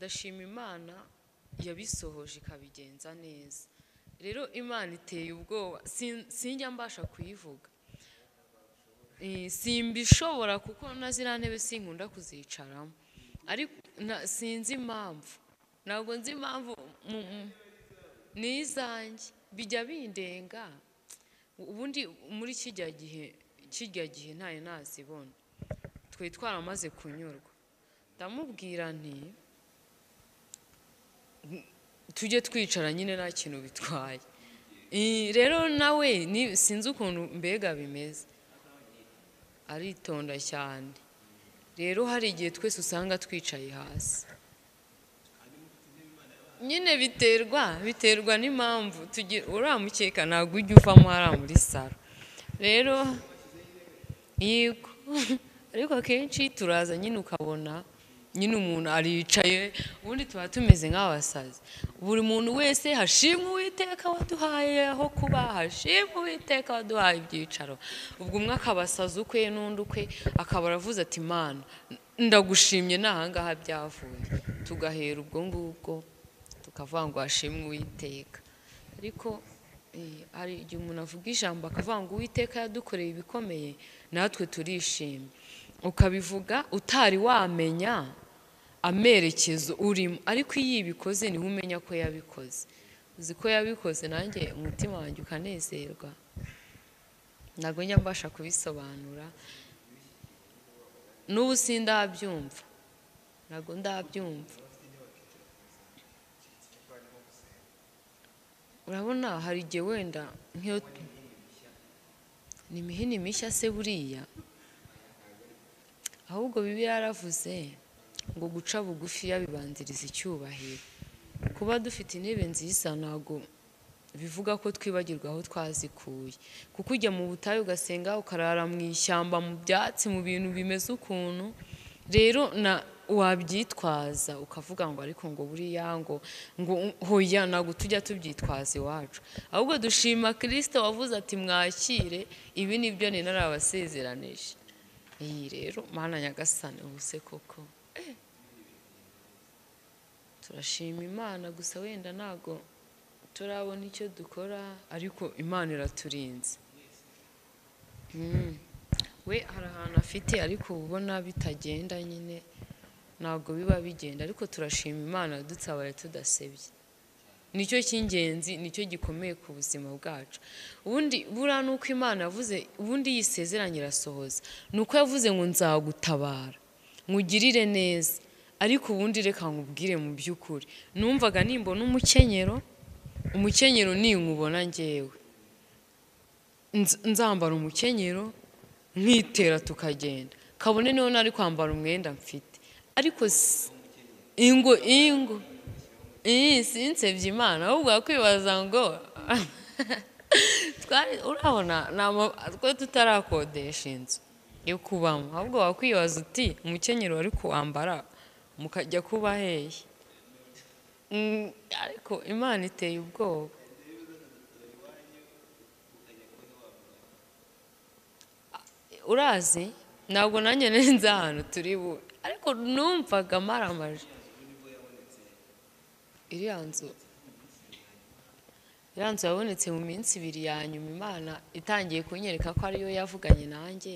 ndashima Imana yabisohoje ikabigenza neza. Rero Imana iteye ubwoba, sinjya mbasha kuyivuga. Simbishobora kuko nazira ntebe sinkunda kuzicaramo. Ariko sinzi impamvu. Ntabwo nzi impamvu nizanjye bijya bindenga. Ubundi muri kijya gihe ntaye nazibona. Twe twaramaze kunyurwa. Ndamubwira nti tujye twicara nyine nta kintu bitwaye. Rero nawe sinzi ukuntu mbega bimeze, aritonda cyane. Rero hari igihe twese usanga twicaye hasi. Nyine biterwa n'impamvu. Uramukeka ntabwo ujya uvamo hariya muri saro. Rero yego ariko akenshi turaza nyine ukabona nyine umuntu aricaye, ubundi tuba tumeze nk'abasazi. Buri muntu wese hashimwe Uwiteka waduhaye aho kuba, hashimwe Uwiteka waduhaye ibyicaro. Ubwo umwe akabasaza ukwe n'undi ukwe, akaba aravuze ati Mana ndagushimye n'ahangaha byavuye. Tugahera ubwo ngubwo tukavuga ngo hashimwe Uwiteka. Ariko hari igihe umuntu avuga ijambo akavuga ngo Uwiteka yadukoreye ibikomeye, natwe turishimye. Ukabivuga utari wamenya amerekezo urimo, ariko iyo ibikoze niho umenya ko yabikoze. Uzi ko yabikoze nanjye umutima wanjye ukanezerwa. Ntabwo njya mbasha kubisobanura, n'ubu sindabyumva, ntabwo ndabyumva. Urabona hari igihe wenda nk'iyo ni imihini mishya se buriya, ahubwo Bibiliya yaravuze ngo guca bugufi yabibanziriza icyubahiro. Kuba dufite intebe nziza ntabwo bivuga ko twibagirwa aho twazikuye, kuko ujya mu butayu ugasenga, ukarara mu ishyamba, mu byatsi, mu bintu bimeze ukuntu. Rero wabyitwaza ukavuga ngo ariko ngo buriya ngo hoya ntabwo tujya tubyitwaza iwacu, ahubwo dushima Kristo wavuze ati mwakire ibi nibyo ni narabasezeranije. Iyi rero Mana nyagasani ubuse koko turashima Imana, gusa wenda ntabwo turabona icyo dukora, ariko Imana iraturinze. We hari ahantu afite ariko ubona bitagenda, nyine ntabwo biba bigenda, ariko turashima Imana dutabaye tudasebye. Nicyo cy'ingenzi, nicyo gikomeye ku buzima bwacu. Ubundi buriya nuko Imana yavuze, ubundi yisezeranye irasohoza. Nuko yavuze ngo nzagutabara, nkugirire neza. Ariko ubundi reka nkubwire mu by'ukuri, numvaga nimbona umukenyero ninkubona njyewe nzambara umukenyero nkitera tukagenda, kabone niho nari kwambara umwenda mfite. Ariko ingo sinsebye Imana, ahubwo wakwibaza ngo urabona twe tutarakodesha inzu yo kubamo, ahubwo wakwibaza uti umukenyero wari kuwambara mukajya kuba hehe. Ariko Imana iteye ubwoba. Urazi ntabwo nanjye nzi ahantu turi bube, ariko numvaga maramaje. Iriya nzu yabonetse mu minsi 2 ya nyuma, Imana itangiye kunyereka ko ariyo yavuganye nanjye.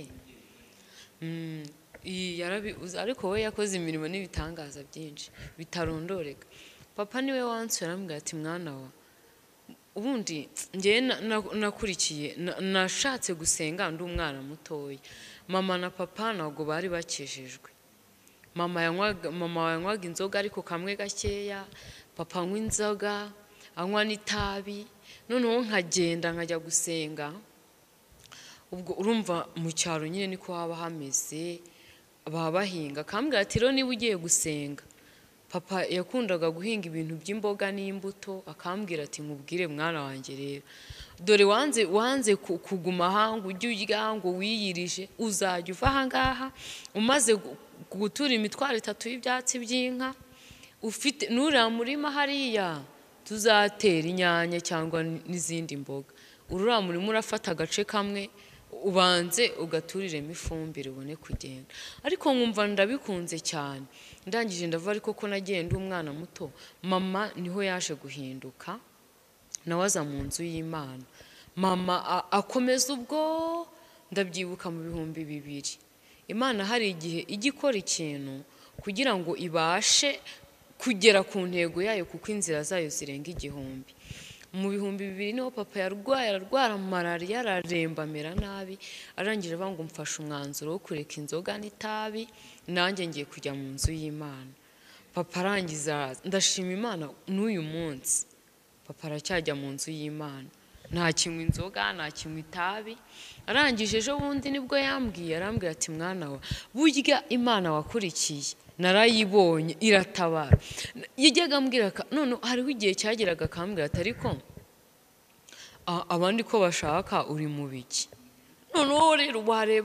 Ariko we yakoze imirimo n'ibitangaza byinshi bitarondoreka. Papa niwe wansura arambwira ati mwana wa, ubundi njye nakurikiye nashatse gusenga ndi umwana mutoya. Mama na papa ntabwo bari bakijijwe. Mama yanywaga inzoga ariko kamwe gakeya, papa anywa inzoga, anywa n'itabi. Noneho nkagenda nkajya gusenga. Ubwo urumva mu cyaro nyine niko haba hameze, baba bahinga. Akambwira ati rero niba ugiye gusenga, papa yakundaga guhinga ibintu by'imboga n'imbuto. Akambwira ati nkubwire mwana wanjye rero, dore wanze kuguma aha ngo ujye urya ngo wiyirije, uzajya uva aha ngaha umaze gutura imitwaro 3 y'ibyatsi by'inka ufite nuriya murima hariya tuzatera inyanya cyangwa n'izindi mboga. Ururiya murima urafata agace kamwe ubanze ugaturiremo ifumbire ubone kugenda. Ariko nkumva ndabikunze cyane. ndangije ndava ariko ko nagenda umwana muto mama niho yaje guhinduka nawe aza mu nzu y'Imana mama akomeza ubwo ndabyibuka mu 2000 Imana hari igihe igikora ikintu kugira ngo ibashe kugera ku ntego yayo kuko inzira zayo zirenga 1000 mu 2000 niho papa ararwara malaria araremba mera nabi arangije bangu mfasha umwanzuro wo kureka inzoga n'itabi nanjye ngiye kujya mu nzu y'Imana papa arangiza ndashima Imana n'uyu munsi papa aracyajya mu nzu y'Imana nta kinywa inzoga nta kinywa itabi arangije ejo bundi nibwo arambwira ati mwana wa burya Imana wakurikiye narayibonye iratabara yijyaga ambwira none hariho igihe cyageraga akambwira ati ariko abandi ko bashaka uri mu biki none rero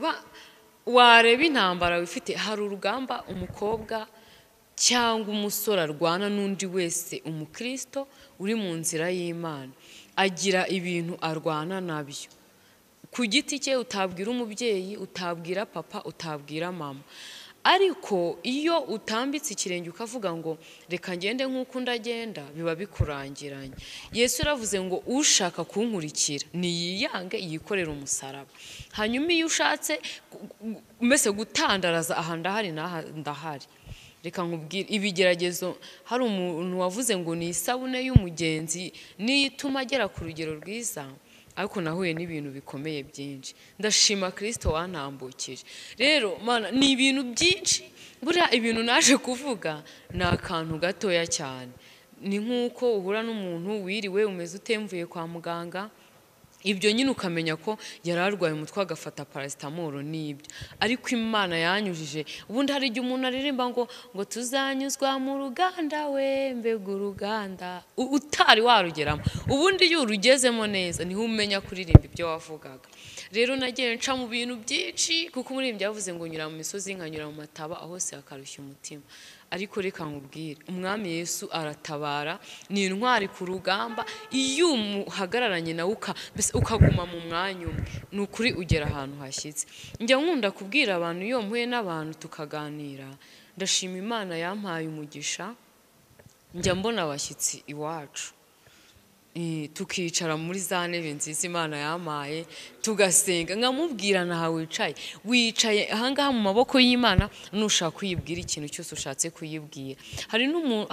wareba intambara wifite hari urugamba umukobwa cyangwa umusore arwana n'undi wese umukristo uri mu nzira y'Imana agira ibintu arwana nabyo ku giti cye utabwira umubyeyi utabwira papa utabwira mama ariko iyo utambitse ikirenge ukavuga ngo reka ngende nk'uko ndagenda biba bikurangiranye Yesu yaravuze ngo ushaka kunkurikira niyiyange yikorera umusaraba hanyuma iyo ushatse mbese gutandaraza aha ndahari reka nkubwire ibigeragezo hari umuntu wavuze ngo ni isabune y'umugenzi nituma agera ku rugero rwiza ariko nahuye n'ibintu bikomeye byinshi ndashima Kristo wantambukije rero mana ni ibintu byinshi buriya ibintu naje kuvuga ni akantu gatoya cyane ni nk'uko uhura n'umuntu wiriwe umeze utemvuye kwa muganga ibyo nyine ukamenya ko yararwaye umutwe agafata paracetamol n'ibyo ariko Imana yanyujije ubundi hari igihe umuntu aririmba ngo tuzanyuzwa mu ruganda we mbega uruganda utari warugeramo ubundi iyo urugezemo neza niho umenya kuririmba ibyo wavugaga rero nagiye nca mu bintu byinshi kuko umuririmbyi yavuze ngo nyura mu misozi nkanyura mu mataba aho se akarushya umutima ariko reka nkubwire umwami Yesu aratabara ni intwari ku rugamba iyo umuhagararanye nawe ukaguma mu mwanya umwe nukuri ugera ahantu hashyitse njya nkunda kubwira abantu iyo mpuye n'abantu tukaganira ndashima Imana yampaye umugisha njya mbona abashyitsi iwacu tukicara muri za ntebe nziza Imana yamaye tugasenga nkamubwira naha wicaye ahangaha mu maboko y'Imana nushaka kuyibwira ikintu cyose ushatse kuyibwira hari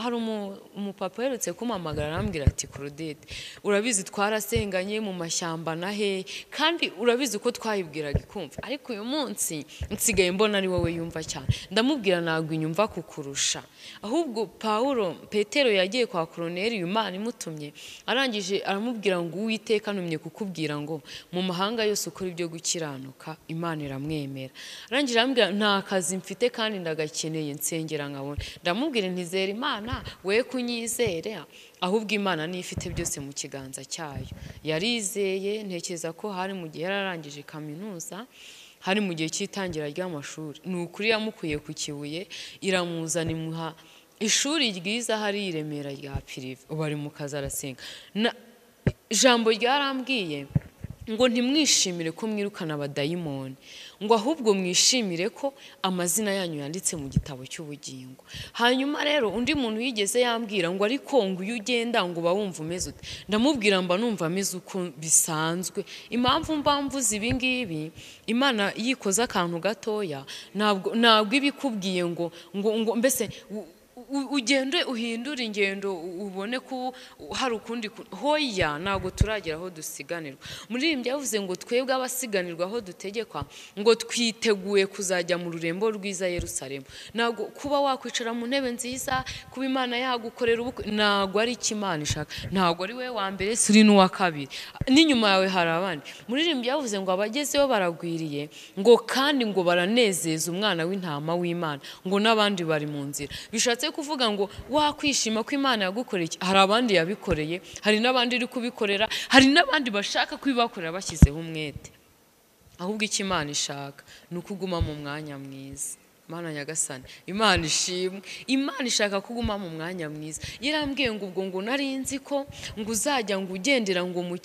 umupapa yerutse kumamagara arambwira ati Claudette urabizi twarasenganye mu mashyamba na he kandi urabizi ko twayibwiraga ikumva ariko uyu munsi nsigaye mbona ari wowe yumva cyane ndamubwira nagwe inyumva kukurusha ahubwo Petero yagiye kwa Korneliyo Imana imutumye aramubwira ngo Uwiteka numye kukubwira ngo mu mahanga yose ukora ibyo gukiranuka Imana iramwemera arangije arambwira nta kazi mfite kandi ndagakeneye nsengera nkabona ndamubwira ntizera Imana we kunyizere ahubwo Imana ni ifite byose mu kiganza cyayo yarizeye ntekereza ko hari mu gihe yararangije kaminuza hari mu gihe cy'itangira ry'amashuri ni ukuri yamukuye ku Kibuye iramuzana imuha ishuri ryiza hari iremera rya prive bari mu kazi arasenga ijambo ryarambwiye ngo ntimwishimire ko mwirukana abadayimoni ngo ahubwo mwishimire ko amazina yanyu yanditse mu gitabo cy'ubugingo hanyuma rero undi muntu yigeze yambwira ngo ariko ngo iyo ugenda ngo bawumva umeze ute ndamubwira mba numva ameze uko bisanzwe impamvu mvuze ibi ngibi Imana yikoza akantu gatoya ntabwo ibikubwiye ngo mbese ugende uhindura ingendo ubone ko hari ukundi hoya ntabwo turagera aho dusiganirwa muririmbyi yavuze ngo twebwe abasiganirwa aho dutegekwa ngo twiteguye kuzajya mu rurembo rwiza Yerusalemu ntabwo kuba wakwicara mu ntebe nziza kuba Imana yagukorera ubukwe ntabwo ari Imana ishaka ntabwo ari we wa mbere suri n'uwa kabiri n'inyuma yawe hari abandi muririmbyi yavuze ngo abagezeho baragwiriye ngo kandi ngo baranezeza umwana w'intama w'Imana ngo n'abandi bari mu nzira bishatse kuvuga ngo wakwishima ko Imana yagukoreye hari abandi yabikoreye hari n'abandi iri kubikorera hari n'abandi bashaka kwibakorera bashyizeho umwete ahubwo icyo Imana ishaka ni ukuguma mu mwanya mwiza Mana nyagasani Imana ishimwe Imana ishaka kuguma mu mwanya mwiza yarambwiye ngo ubwo ngo nari nzi ko ngo uzajya ngo ugendera ngo mu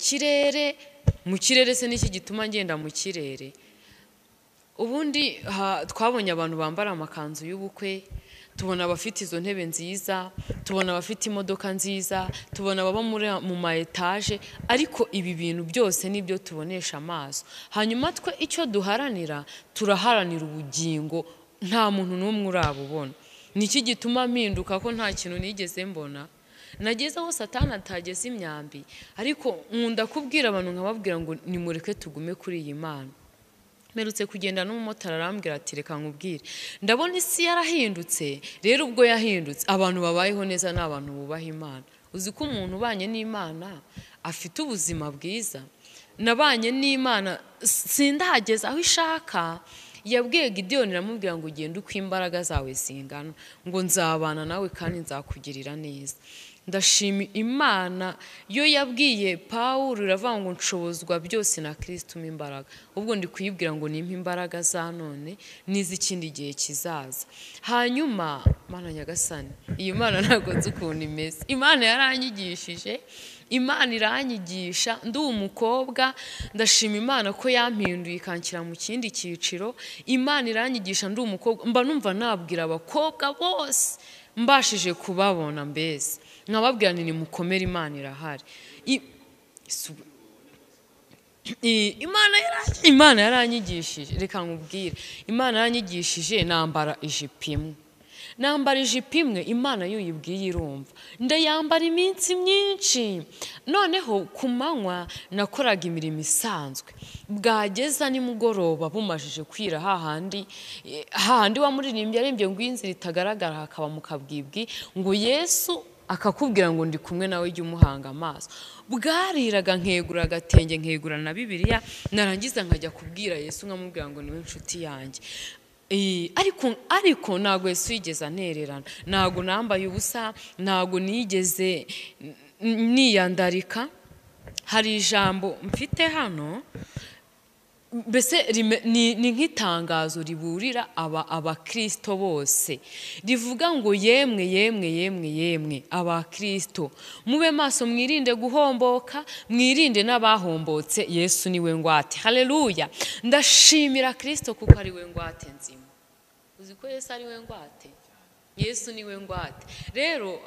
kirere se n'iki gituma ngenda mu kirere ubundi twabonye abantu bambara amakanzu y'ubukwe tubona abafite izo ntebe nziza, tubona abafite imodoka nziza, tubona baba mu ma etaje, ariko ibi bintu byose nibyo tubonesha amaso. Hanyuma twe icyo duharanira, turaharanira ubugingo, nta muntu n'umwe urabubona. Niki gituma mpinduka ko nta kintu nigeze mbona? Nageze aho Satani atageze imyambi, ariko nkunda kubwira abantu nkababwira ngo nimureke tugume kuri iyi Mana. Merutse kugenda n'umumotari arambwira ati reka nkubwire, ndabona isi yarahindutse, rero ubwo yahindutse abantu babayeho neza n'abantu bubaha Imana. Uzi ko umuntu ubanye n'Imana afite ubuzima bwiza. Nabanye n'Imana sindageza aho ishaka. Yabwiye Gideyoni aramubwira ngo ugende uko imbaraga zawe zingana, ngo nzabana nawe kandi nzakugirira neza. Ndashima Imana yo yabwiye Pawulo iravuga ngo nshobozwa byose na Kristo umpa imbaraga. Ubwo ndi kuyibwira ngo nimpa imbaraga za none n'iz'ikindi gihe kizaza. Hanyuma Mana Nyagasani, iyi Mana ntabwo nzi ukuntu imeze. Imana yaranyigishije, Imana iranyigisha, ndi umukobwa, ndashima Imana ko yampinduye ikanshyira mu kindi cyiciro. Imana iranyigisha, ndi umukobwa, mba numva nabwira abakobwa bose mbashije kubabona, mbese nkababwira nti nimukomere, Imana irahari. Imana yaranyigishije, reka nkubwire, Imana yaranyigishije nambara ijipo imwe. Nambara ijipo imwe, Imana yo yibwiye irumva. Ndayambara iminsi myinshi. Noneho ku manywa nakoraga imirimo isanzwe. Bwageza nimugoroba bumajije kwira hahandi wamuririmbye arembye ngo inzira itagaragara hakaba mu kabwibwi, ngo Yesu akakubwira ngo ndi kumwe nawe jya umuhanga amaso. Bwariraga nkegura agatenge, nkegura na Bibiliya, narangiza nkajya kubwira Yesu nkamubwira ngo niwe nshuti yanjye. Ariko ntago Yesu yigeze anererana, ntago nambaye ubusa, ntago nigeze niyandarika. Hari ijambo mfite hano, mbese ni nk'itangazo riburira abakristo bose, rivuga ngo yemwe abakristo, mube maso, mwirinde guhomboka, mwirinde n'abahombotse, Yesu niwe ngwate. Haleluya! Ndashimira Kristo kuko ari we ngwate nzima. Uzi ko Yesu ari we ngwate? Yesu niwe ngwate. Rero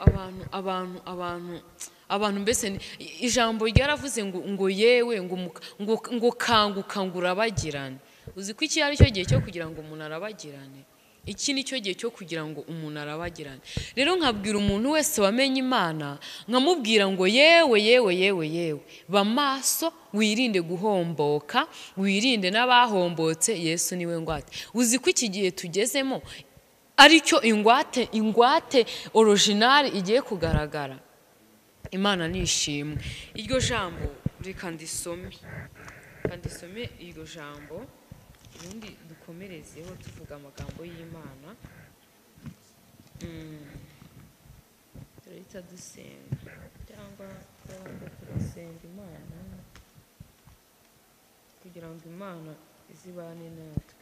abantu mbese ijambo ryaravuze ngo yewe ngo kanguka ngo urabagirane. Uzi ko iki ari cyo gihe cyo kugira ngo umuntu arabagirane? Iki ni cyo gihe cyo kugira ngo umuntu arabagirane. Rero nkabwira umuntu wese wamenye Imana, nkamubwira ngo yewe ba maso, wirinde guhomboka, wirinde n'abahombotse, Yesu niwe ngwate. Uzi ko iki gihe tugezemo aricyo ingwate original igiye kugaragara. Imana nishimwe. Iryo jambo reka ndisome iryo jambo, ubundi dukomerezeho tuvuga amagambo y'Imana. Turahita dusenga cyangwa turasenga Imana kugira ngo Imana izibane natwe.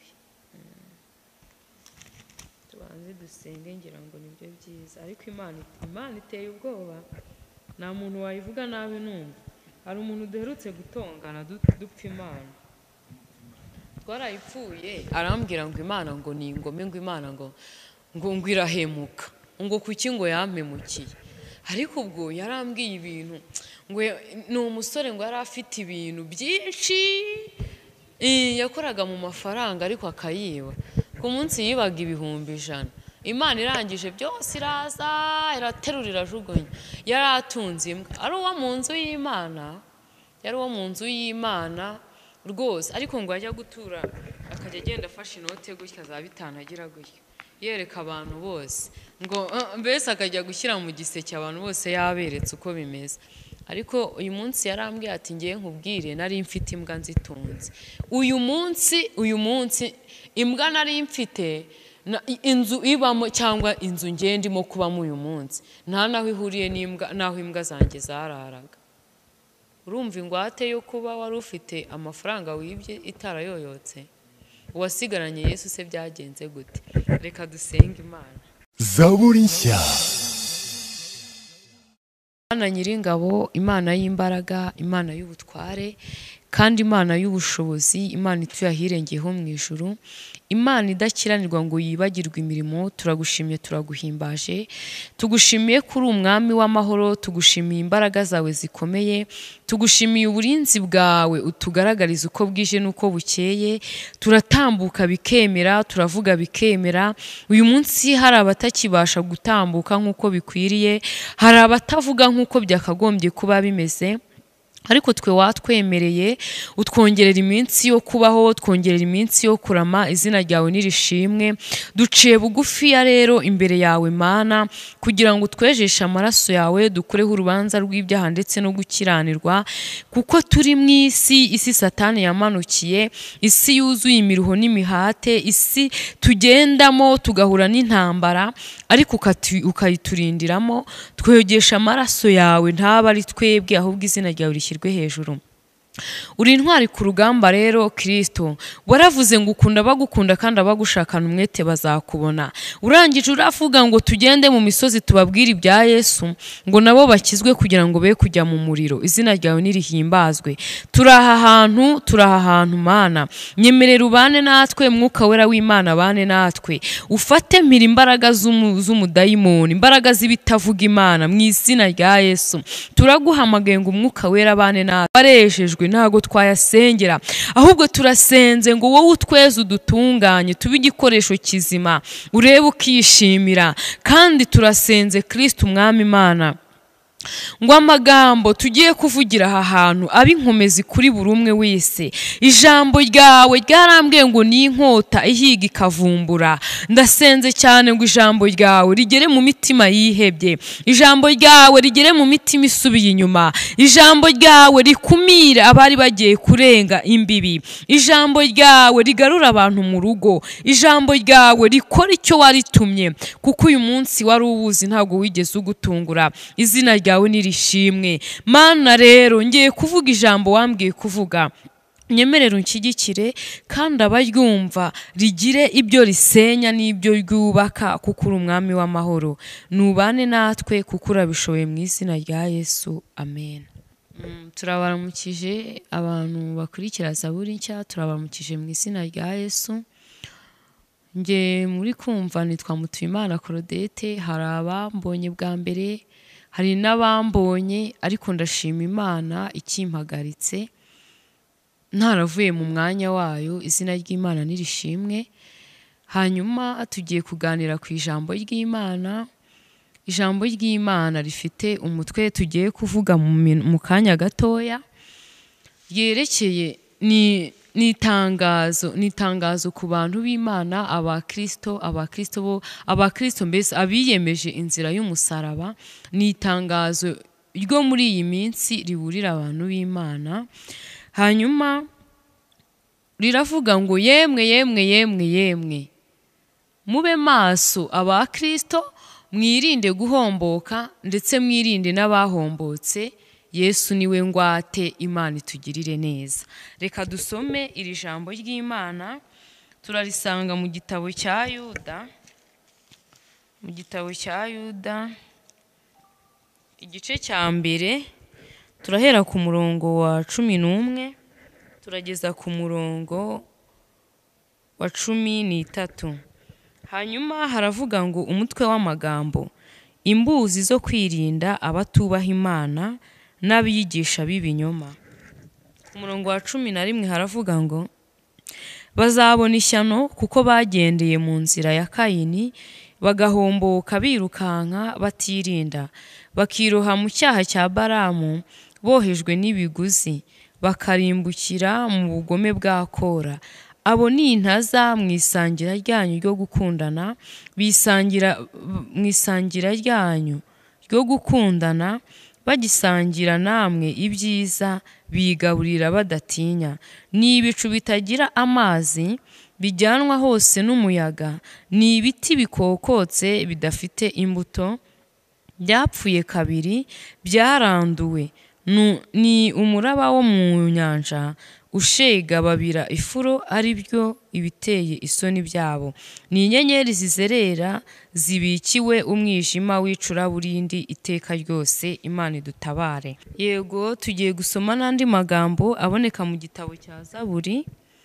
Tubanze dusenge, ngira ngo nibyo byiza. Ariko Imana iteye ubwoba, nta muntu wayivuga nabi numva. Hari umuntu duherutse gutongana dupfa Imana, twarayipfuye, arambwira ngo Imana ngo ni ingome, ngo Imana ngo irahemuka, ngo kuki ngo yampemukiye. Ariko ubwo yarambwiye ibintu, ngo ni umusore ngo yari afite ibintu byinshi, yakoraga mu mafaranga ariko akayiba. Ku munsi yibaga 100,000. Imana irangije byose iraza iraterura irajugunya. Yari atunze imbwa, ari uwo mu nzu y'Imana, rwose. Ariko ngo ajya gutura akajya agenda afashe inote gutya za 5 agira gutya, yereka abantu bose, ngo mbese akajya gushyira mu giseke abantu bose yaberetse uko bimeze. Ariko uyu munsi yarambwiye ati ngiye nkubwire, nari mfite imbwa nzitunze. Uyu munsi imbwa nari mfite, inzu ibamo cyangwa inzu ngendimo kubamo uyu munsi nta naho ihuriye n'imbwa, naho imbwa zanjye zararaga. Urumva ingwate yo kuba wari ufite amafaranga wibye itarayoyotse? Uwasigaranye Yesu se byagenze gute? Reka dusenge Imana. Zaburi nshya. Imana Nyiringabo, Imana y'imbaraga, Imana y'ubutware, kandi Imana y'ubushobozi, Imana ituye ahirengeyeho mu ijuru, Imana idakiranirwa ngo yibagirwe imirimo, turagushimye turaguhimbaje, tugushimiye kuri umwami w'amahoro, tugushimiye imbaraga zawe zikomeye, tugushimiye uburinzi bwawe utugaragariza uko bwije n'uko bukeye, turatambuka bikemera, turavuga bikemera. Uyu munsi hari abatakibasha gutambuka nk'uko bikwiriye, hari abatavuga nk'uko byakagombye kuba bimeze, ariko twe watwemereye utwongerera iminsi yo kubaho, twongerera iminsi yo kurama, izina ryawe nirishimwe. Duciye bugufi ya rero imbere yawe Mana, kugira ngo twejeshe amaraso yawe, dukureho urubanza rw'ibyaha ndetse no gukiranirwa, kuko turi mu isi Satani yamanukiye, isi yuzuye imiruho n'imihate, isi tugendamo tugahura n'intambara, ariko ukayiturindiramo. Twegesha amaraso yawe, ntaba ari twebwe ahubwo izina ryawe rishyirwe hejuru. Uri intwari ku rugamba rero Kristo, waravuze ngo ukunda bagukunda kandi abagushakana umwete bazakubona. Urangije uravuga ngo tugende mu misozi tubabwire ibya Yesu, ngo nabo bakizwe kugira ngo be kujya mu muriro. Izina ryawe nirihimbazwe. Turaha hantu Mana, nyemerera ubane natwe, Mwuka Wera w'Imana bane natwe, ufate mpira imbaraga z'umudayimoni, imbaraga z'ibitavuga Imana, mu izina rya Yesu. Turaguhamagaye ngo Umwuka Wera bane natwe. Barejejwe ntago twayasengera, ahubwo turasenze ngo wowe utweze udutunganye, tube igikoresho kizima, urebe ukishimira. Kandi turasenze Kristo umwami Imana, ngo amagambo tugiye kuvugira aha hantu abe inkomezi kuri buri umwe wese. Ijambo ryawe ryarambwiye ngo ni inkota ihiga ikavumbura. Ndasenze cyane ngo ijambo ryawe rigere mu mitima yihebye, ijambo ryawe rigere mu mitima isubiye inyuma, ijambo ryawe rikumire abari bagiye kurenga imbibi, ijambo ryawe rigarura abantu mu rugo, ijambo ryawe rikora icyo waritumye, kuko uyu munsi wari uwuzi ntabwo wigeze ugutungura. Izina ryawe nirishimwe Mana. Rero ngiye kuvuga ijambo wambwiye kuvuga, nyemerera unshyigikire kandi abaryumva rigire ibyo risenya n'ibyo ryubaka, kuko uri umwami w'amahoro. Nubane natwe kuko urabishoboye, mu izina rya Yesu, amen. Turabaramukije abantu bakurikira Zaburi nshya, turabaramukije mu izina rya Yesu. Nge muri kumva nitwa Mutuyimana Claudette. Hari abambonye bwa mbere, hari n'abambonye, ariko ndashima Imana ikimpagaritse ntaravuye mu mwanya wayo. Izina ry'Imana nirishimwe. Hanyuma tugiye kuganira ku ijambo ry'Imana. Ijambo ry'Imana rifite umutwe tugiye kuvuga mu kanya gatoya, ryerekeye ni itangazo ku bantu b'Imana, abakristo mbese abiyemeje inzira y'umusaraba. Ni itangazo ryo muri iyi minsi riburira abantu b'Imana. Hanyuma riravuga ngo yemwe mube maso abakristo, mwirinde guhomboka ndetse mwirinde n'abahombotse. Yesu niwe ngwate, Imana itugirire neza. Reka dusome iri jambo ry'Imana. Turarisanga mu gitabo cya Yuda, igice cya mbere, turahera ku murongo wa 11 turageza ku murongo wa 13. Hanyuma haravuga ngo umutwe w'amagambo, imbuzi zo kwirinda abatubaha Imana n'abiyigisha b'ibinyoma. Ku murongo wa 11 haravuga ngo bazabona ishyano kuko bagendeye mu nzira ya Kayini, bagahomboka birukanka batirinda, bakiroha mu cyaha cya Balamu bohejwe n'ibiguzi, bakarimbukira mu bugome bwa Kora. Abo ni intaza mu isangira ryanyu ryo gukundana, mu isangira ryanyu ryo gukundana, bagisangira namwe ibyiza, bigaburira badatinya. Ni ibicu bitagira amazi, bijyanwa hose n'umuyaga, ni ibiti bikokotse bidafite imbuto, byapfuye kabiri, byaranduwe. Ni umuraba wo mu nyanja ushega babira ifuro ari byo ibiteye isoni byabo. Ni inyenyeri zizerera zibikiwe umwijima w'icuraburindi iteka ryose. Imana idutabare. Yego, tugiye gusoma n'andi magambo aboneka mu gitabo cya Zaburi,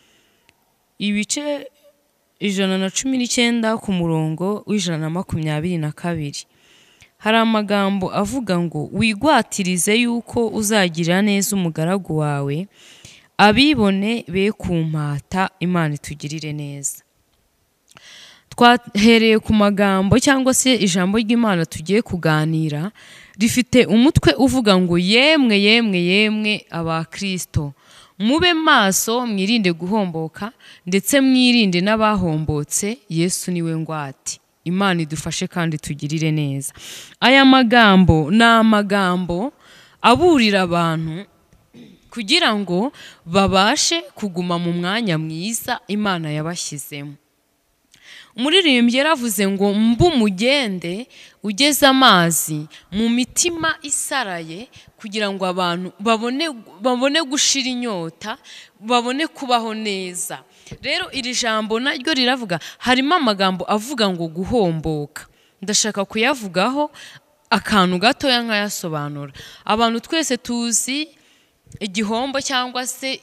ibice 119 ku murongo w'122. Hari amagambo avuga ngo wigwatirize yuko uzagirira neza umugaragu wawe, abibone be kumpata. Imana itugirire neza. Twahereye ku magambo cyangwa se ijambo ry'Imana tugiye kuganira, rifite umutwe uvuga ngo yemwe yemwe yemwe abakristo, mube maso mwirinde guhomboka ndetse mwirinde n'abahombotse, Yesu niwe ngwate. Imana idufashe kandi tugirire neza. Aya magambo ni amagambo aburira abantu kugira ngo babashe kuguma mu mwanya mwiza Imana yabashyizemo. Umuririmbyi yaravuze ngo mbumugende ugeze amazi mu mitima isaraye, kugira ngo abantu babone gushira inyota, babone kubaho neza. Rero iri jambo naryo riravuga, harimo amagambo avuga ngo guhomboka. Ndashaka kuyavugaho akantu gatoya nkayasobanura. Abantu twese tuzi igihombo cyangwa se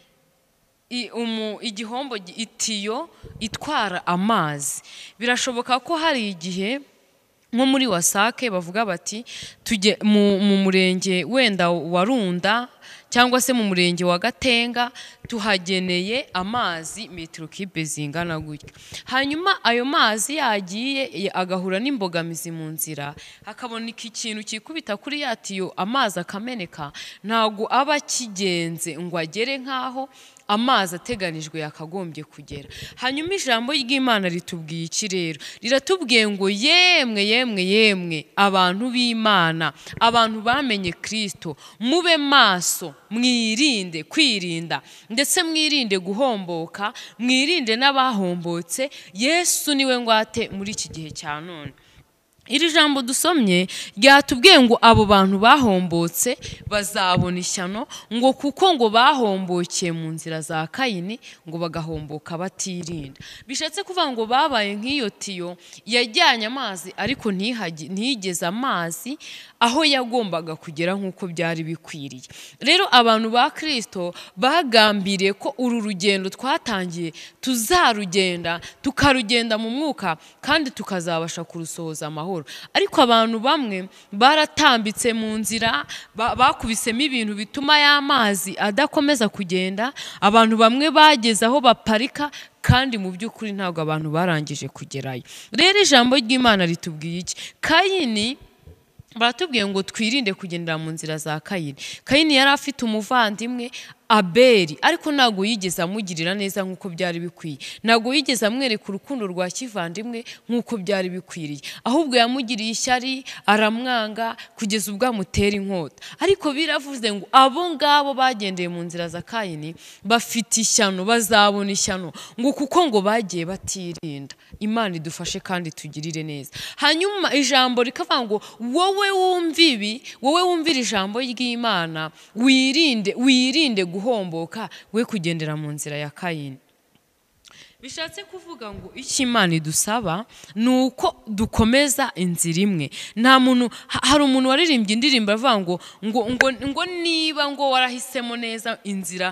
igihombo, itiyo itwara amazi. Birashoboka ko hari igihe nko muri wasake bavuga bati tujye mu murenge wenda wa Runda cyangwa se mu murenge wa Gatenga tuhageneye amazi metero kibe zingana gutya. Hanyuma ayo mazi yagiye agahura n'imbogamizi mu nzira, hakaboneka ikintu kikubita kuri yatiyo, amazi akameneka, ntago aba kigenze ngo agere nkaho amazi ateganijwe yakagombye kugera. Hanyuma ijambo ry'Imana ritubwiye iki rero? Riratubwiye ngo yemwe yemwe yemwe abantu b'Imana, abantu bamenye Kristo, mube maso, mwirinde kwirinda ndetse mwirinde guhomboka, mwirinde n'abahombotse, Yesu niwe ngwate muri iki gihe cya none. Iri jambo dusomye ryatubwiye ngo abo bantu bahombotse bazabona ishyano, ngo kuko ngo bahombokeye mu nzira za Kayini, ngo bagahomboka batirinda. Bishatse kuvuga ngo babaye nk'iyo tiyo yajyanye amazi ariko ntiyigeze amazi aho yagombaga kugera nk'uko byari bikwiriye. Rero abantu ba Kristo bagambiriye ko uru rugendo twatangiye tuzarugenda, tukarugenda mu mwuka kandi tukazabasha kurusohoza amahoro. Ariko abantu bamwe baratambitse mu nzira, bakubisemo ibintu bituma y'amazi adakomeza kugenda. Abantu bamwe bageze aho baparika, kandi mu by'ukuri ntabwo abantu barangije kugerayo. Rero ijambo ry'Imana ritubwiye iki? Kayini, baratubwiye ngo twirinde kugendera mu nzira za Kayini. Kayini yari afite umuvandimwe Abeli, ariko ntago yigeze amugirira neza nk'uko byari bikwiye. Ntago yigeze amwereka urukundo rwa kivandimwe nk'uko byari bikwiriye. Ahubwo yamugiriye ishyari, aramwanga kugeza ubwo amutera inkota. Ariko biravuze ngo abo ngabo bagendeye mu nzira za Kayini bafite ishyano, bazabona ishyano, ngo kuko ngo bagiye batirinda. Imana idufashe kandi tugirire neza. Hanyuma ijambo rikavuga ngo wowe wumva ibi, wowe wumvira ijambo ry'Imana, wirinde guhomboka, we kugendera mu nzira ya Kayini. Bishatse kuvuga ngo icyo Imana idusaba ni uko dukomeza inzira imwe. Nta muntu, hari umuntu waririmbye indirimbo avuga ngo niba ngo warahisemo neza inzira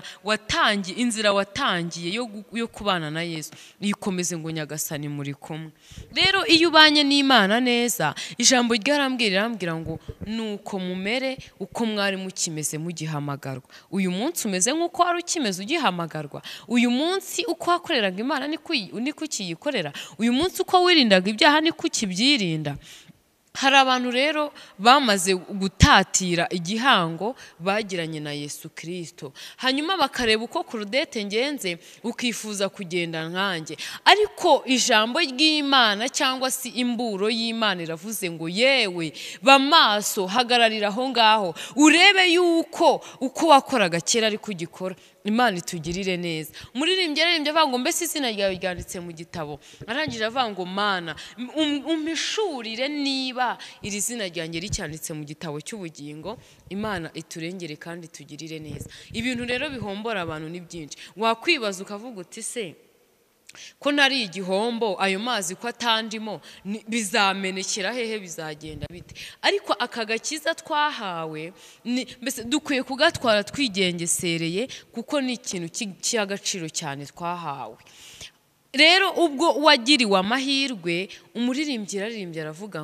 watangiye yo kubana na Yesu, ikomeze ngo Nyagasani muri kumwe. Rero iyo ubanye n'Imana neza, ijambo ryarambwira ngo nuko mumere uko mwari mukimeze mugihamagarwa. Uyu munsi umeze nk'uko wari ukimeze ugihamagarwa. Uyu munsi uko wakoreraga Imana niko ukiyikorera. Uyu munsi uko wirindaga ibyaha niko ukibyirinda. Hari abantu rero bamaze gutatira igihango bagiranye na Yesu Kristo, hanyuma bakareba uko Kurudete ngenze ukifuza kugenda nkanjye. Ariko ijambo ry'Imana cyangwa se imburo y'Imana iravuze ngo yewe bamaso, hagararira aho ngaho urebe yuko uko wakoraga kera ariko ugikora, Imana itugirire neza. Umuririmbyi yaririmbye avuga ngo mbese izina ryawe ryanditse mu gitabo. Arangije avuga ngo Mana umpishurire niba iri zina ryanjye ricyanditse mu gitabo cy'ubugingo. Imana iturengere kandi tugirire neza. Ibintu rero bihombora abantu ni byinshi. Wakwibaza ukavuga uti se ko nari igihombo ayo mazi ko atandimo bizamenekera hehe, bizagenda bite? Ariko aka gakiza twahawe mbese dukwiye kugatwara twigengesereye, kuko ni ikintu cy'agaciro cyane twahawe. Rero ubwo wagiriwe amahirwe, umuririmbyi yaririmbye aravuga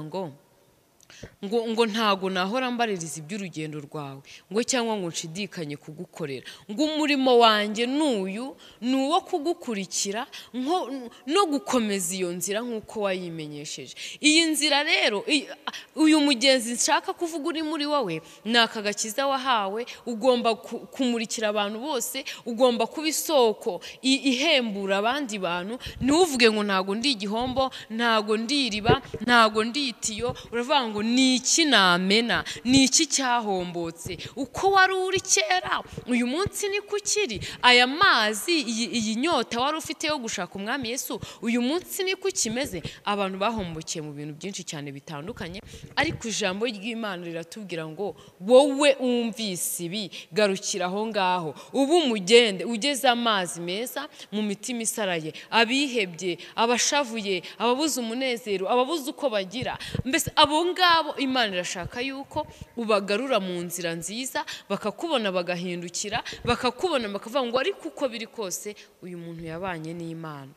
ngo ntago nahora mbaririza iby'urugendo rwawe, ngo cyangwa ngo nshidikanye kugukorera, ngo umurimo wanjye nuyu nuwo kugukurikira no gukomeza iyo nzira nk'uko wayimenyesheje. Iyi nzira rero, uyu mugenzi nshaka kuvuga uri muri wowe, ni aka gakiza wahawe. Ugomba kumurikira abantu bose, ugomba kuba isoko ihembura abandi bantu. Ntuvuge ngo ntago ndi igihombo, ntago ndi iriba, ntago ndi itiyo. Uravuga ngo ni iki namena, ni iki cyahombotse? Uko wari uri kera uyu munsi ni kukiri. Aya mazi, iyi nyota wari ufite yo gushaka umwami Yesu, uyu munsi ni kukimeze. Abantu bahombokiye mu bintu byinshi cyane bitandukanye, ariko ijambo ry'Imana riratubwira ngo wowe umvise ibi, garukira aho ngaho ubu mugende ugeze amazi meza mu mitima isaraye, abihebye, abashavuye, ababuze umunezero, ababuze uko bagira. Mbese abo ngabo Imana irashaka yuko ubagarura mu nzira nziza, bakakubona bagahindukira, bakakubona bakavuga ngo ariko uko biri kose uyu muntu yabanye n'Imana.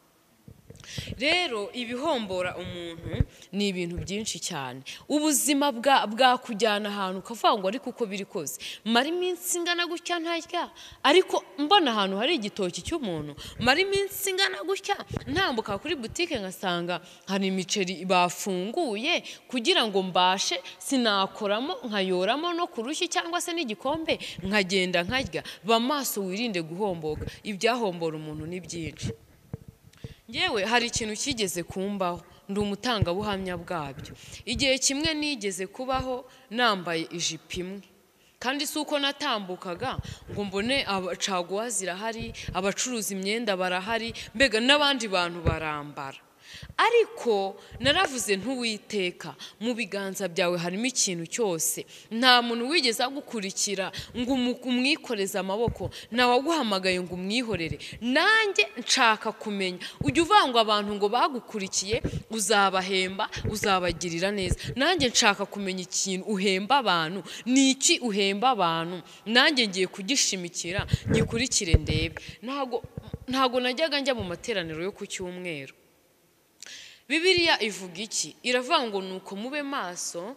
Rero ibihombora umuntu ni ibintu byinshi cyane. Ubuzima bwakujyana ahantu ukavuga ngo ariko uko biri kose mara iminsi ingana gutya ntarya, ariko mbona ahantu hari igitoki cy'umuntu. Mara iminsi ingana gutya ntambuka kuri butike ngasanga hari imiceri bafunguye kugira ngo mbashe sinakoramo nkayoramo no kurushyi cyangwa se n'igikombe nkagenda nkarya. Ba maso wirinde guhomboka. Ibyahombora umuntu ni byinshi. Yewe hari ikintu kigeze kumbaho, ndi umutangabuhamya bwabyo. Igihe kimwe nigeze kubaho nambaye ijipo imwe, kandi si uko natambukaga ngo mbone abacaguwa zirahari, abacuruza imyenda barahari, mbega n'abandi bantu barambara. Ariko naravuze ntuwiteka, mu biganza byawe harimo ikintu cyose. Nta muntu wigeze agukurikira ngo umwikoreze amaboko, nawaguhamagaye ngo umwihorere. Nanjye nshaka kumenya, ujye uvanga abantu ngo bagukurikiye uzabahemba, uzabagirira neza. Nanjye nshaka kumenya ikintu uhemba abantu, ni iki uhemba abantu, nanjye ngiye kugishimikira nyikurikire ndebe. Ntago najyaga njya mu materaniro yo ku cyumweru. Bibiliya ivuga iki? Iravuga ngo nuko mube maso,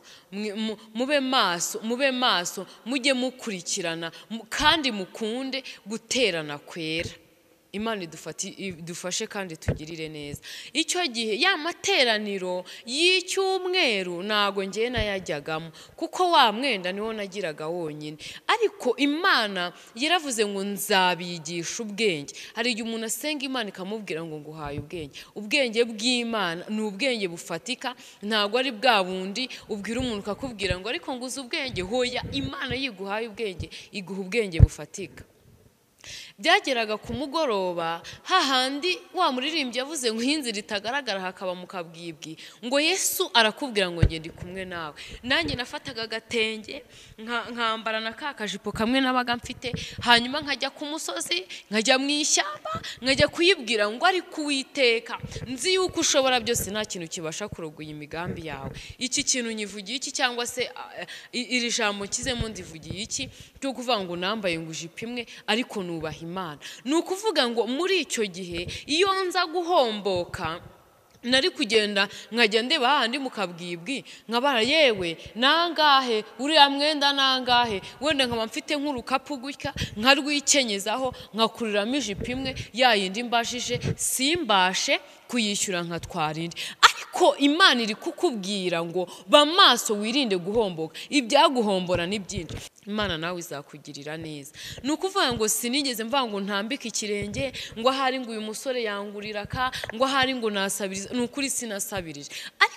mujye mukurikirana kandi mukunde guterana kwera. Imana idufashe kandi tugirire neza. Icyo gihe ya materaniro y'icyumweru nago ngiye nayajyagamo, kuko wa mwenda niwo nagiraga wonyine. Ariko Imana yaravuze ngo nzabigisha ubwenge. Hari igihe umuntu asenga Imana ikamubwira ngo nguhaye ubwenge. Ubwenge bw'Imana ni ubwenge bufatika, ntago ari bwa bundi ubwira umuntu akakubwira ngo ariko nguze ubwenge. Hoya, Imana yiguhaye ubwenge iguha ubwenge bufatika. Byageraga ku mugoroba, hahandi wa muririmbyi yavuze ngo inzira itagaragara hakaba mu kabwibwi, ngo Yesu arakubwira ngo ngende kumwe nawe. Nanjye nafataga agatenge nkambara na kakajipo kamwe nabaga mfite, hanyuma nkajya ku musozi, nkajya mu ishyamba, nkajya kuyibwira ngo ariko Uwiteka, nzi yuko ushobora byose, nta kintu kibasha kurogoya imigambi yawe. Iki kintu nyivugiye iki, cyangwa se iri jambo kizemo ndivugiye iki, cyo kuvuga ngo nambaye ngo ijipo imwe ariko nubaha Imana. Ni ukuvuga ngo muri icyo gihe iyo nza guhomboka, nari kugenda nkajya ndeba hahandi mu kabwibwi nkabara yewe nangahe uriya mwenda nangahe, wenda nkaba mfite nk'urukapu gutya nkarwikenyezaho nkakuriramo ijipo imwe, yayindi mbashije simbashe kuyishyura nkatwara indi. Ariko Imana iri kukubwira ngo ba maso wirinde guhomboka. Ibyaguhombora ni byinshi, Imana nawe izakugirira neza. Ni ukuvuga ngo sinigeze mvuga ngo ntambike ikirenge, ngo ahari ngo uyu musore yangurira ka, ngo ahari ngo nasabiriza. Ni ukuri sinasabirije, ariko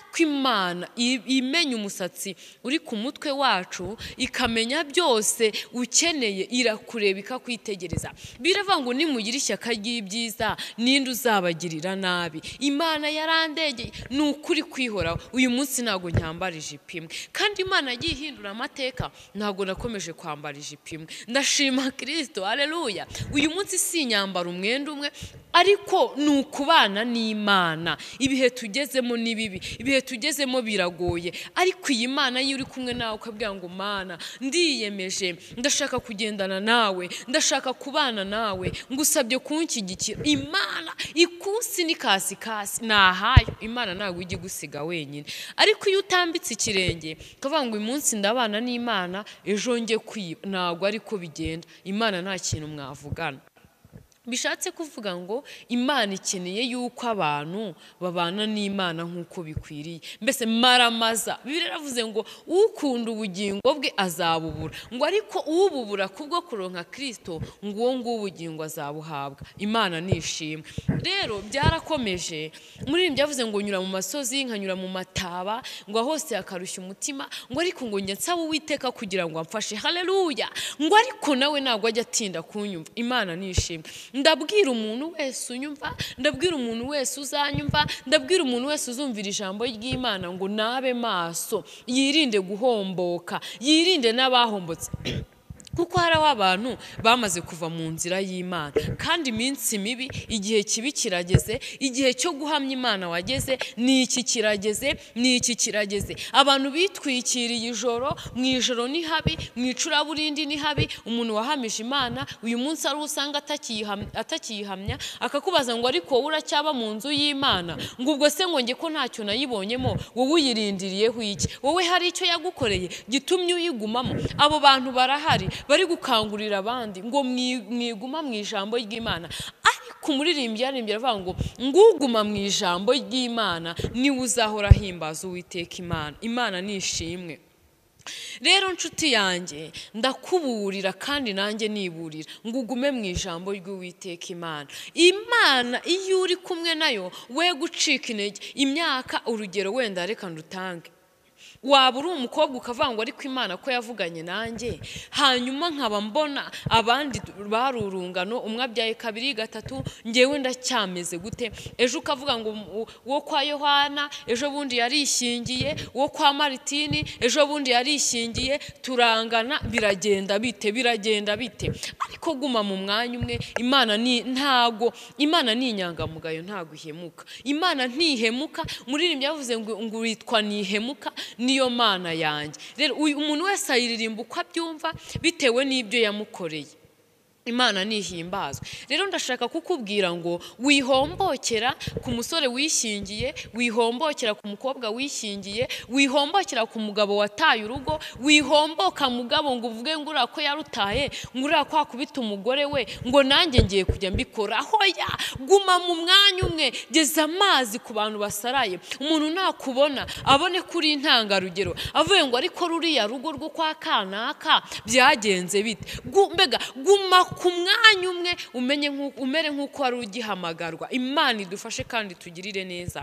ariko Imana imenya umusatsi uri ku mutwe wacu, ikamenya byose ukeneye, irakureba ikakwitegereza. Biravuga ngo nimugira ishyaka ry'ibyiza ninde uzabagirira nabi. Imana yarandegeye, ni ukuri kwihoraho. Uyu munsi ntago nyambara ijipo imwe, kandi Imana yagiye ihindura amateka, ntago nakomeje kwambara ijipo imwe. Ndashima Kristo, haleluya. Uyu munsi si nyambara umwenda umwe, ariko ni ukubana n'Imana. Ibihe tugezemo ni bibi, ibihe tugezemo biragoye, ariko iyi Mana iyo uri kumwe nawe ukabwira ngo Mana ndiyemeje, ndashaka kugendana nawe, ndashaka kubana nawe, ngusabye kunshyigikira. Imana ikusi n'ikasi nahayo. Imana ntabwo ijya gusiga wenyine. Ariko iyo utambitse ikirenge ukavuga ngo uyu munsi ndabana n'Imana, ejo nge kwiba, ntabwo ariko bigenda. Imana nta kintu mwavugana. Bishatse kuvuga ngo Imana ikeneye yuko abantu babana n'Imana nk'uko bikwiriye. Mbese maramaza, Bibiliya iravuze ngo ukunda ubugingo bwe azabubura, ngo ariko ububura kubwo kuronka Kristo, ngo uwo nguwo ubugingo azabuhabwa. Imana nishimwe. Rero byarakomeje, muri ibi byavuze ngo nyura mu masozi, nkanyura mu mataba, ngo hose akarushya umutima, ngo ariko ngo njye nsaba Uwiteka kugira ngo amfashe. Haleluya. Ngo ariko nawe ntabwo ajya atinda kunyumva. Imana nishimwe. Ndabwira umuntu wese unyumva, ndabwira umuntu wese uzanyumva, ndabwira umuntu wese uzumvira ijambo ry'Imana ngo nabe maso, yirinde guhomboka, yirinde n'abahombotse. Kuko haraho abantu bamaze kuva mu nzira y'Imana, kandi iminsi mibi, igihe kibi kirageze, igihe cyo guhamya Imana wageze, ni iki kirageze. Abantu bitwikiriye ijoro, mu ijoro ni habi, mu icuraburindi ni habi. Umuntu wahamije Imana uyu munsi ari usanga atakiyihamya, akakubaza ngo ariko wowe uracyaba mu nzu y'Imana, ngo ubwo se ngo nge ko ntacyo nayibonyemo, wowe uyirindiriyeho iki? Wowe hari icyo yagukoreye gitumye uyigumamo? Abo bantu barahari, bari gukangurira abandi ngo mwiguma mu ijambo ry'Imana. Ariko umuririmbyi yaririmbye aravuga ngo nguguma mu ijambo ry'Imana niwe uzahora ahimbaza Uwiteka Imana. Imana nishimwe. Rero nshuti yanjye, ndakuburira kandi nanjye niburira ngo ugume mu ijambo ry'Uwiteka Imana. Imana iyo uri kumwe nayo, we gucika intege. Imyaka, urugero wenda reka ndutange, waba uri umukobwa ukavuga ngo ariko Imana ko yavuganye nanjye, hanyuma nkaba mbona abandi barurungano, umwe abyaye kabiri gatatu, ngewe ndacyameze gute? Ejo ukavuga ngo wo kwa Yohana ejo bundi yarishingiye, wo kwa Maritini ejo bundi yarishingiye, turangana. Biragenda bite? Ariko guma mu mwanya umwe. Imana ni inyangamugayo, ntago ihemuka. Imana ntihemuka. Muririmbyi yavuze ngo witwa nihemuka, niyo Mana yanjye. Rero umuntu wese ayiririmba uko abyumva bitewe n'ibyo yamukoreye. Imana nihimbazwe. Rero ndashaka kukubwira ngo wihombokera ku musore wishingiye, wihombokera ku mukobwa wishingiye, wihombokera ku mugabo wataye urugo, wihomboka mugabo ngo uvuge ngo urako yarutaye, ngo urako akubita umugore we, ngo nanjye ngiye kujya mbikora. Hoya, guma mu mwanya umwe, geza amazi ku bantu basaraye. Umuntu nakubona abone kuri intangarugero, avuye ngo ariko ruriya rugo rwo kwa kanaka byagenze bite. Mbega guma ku mwanya umwe, umere nk'uko wari ugihamagarwa. Imana idufashe kandi tugirire neza.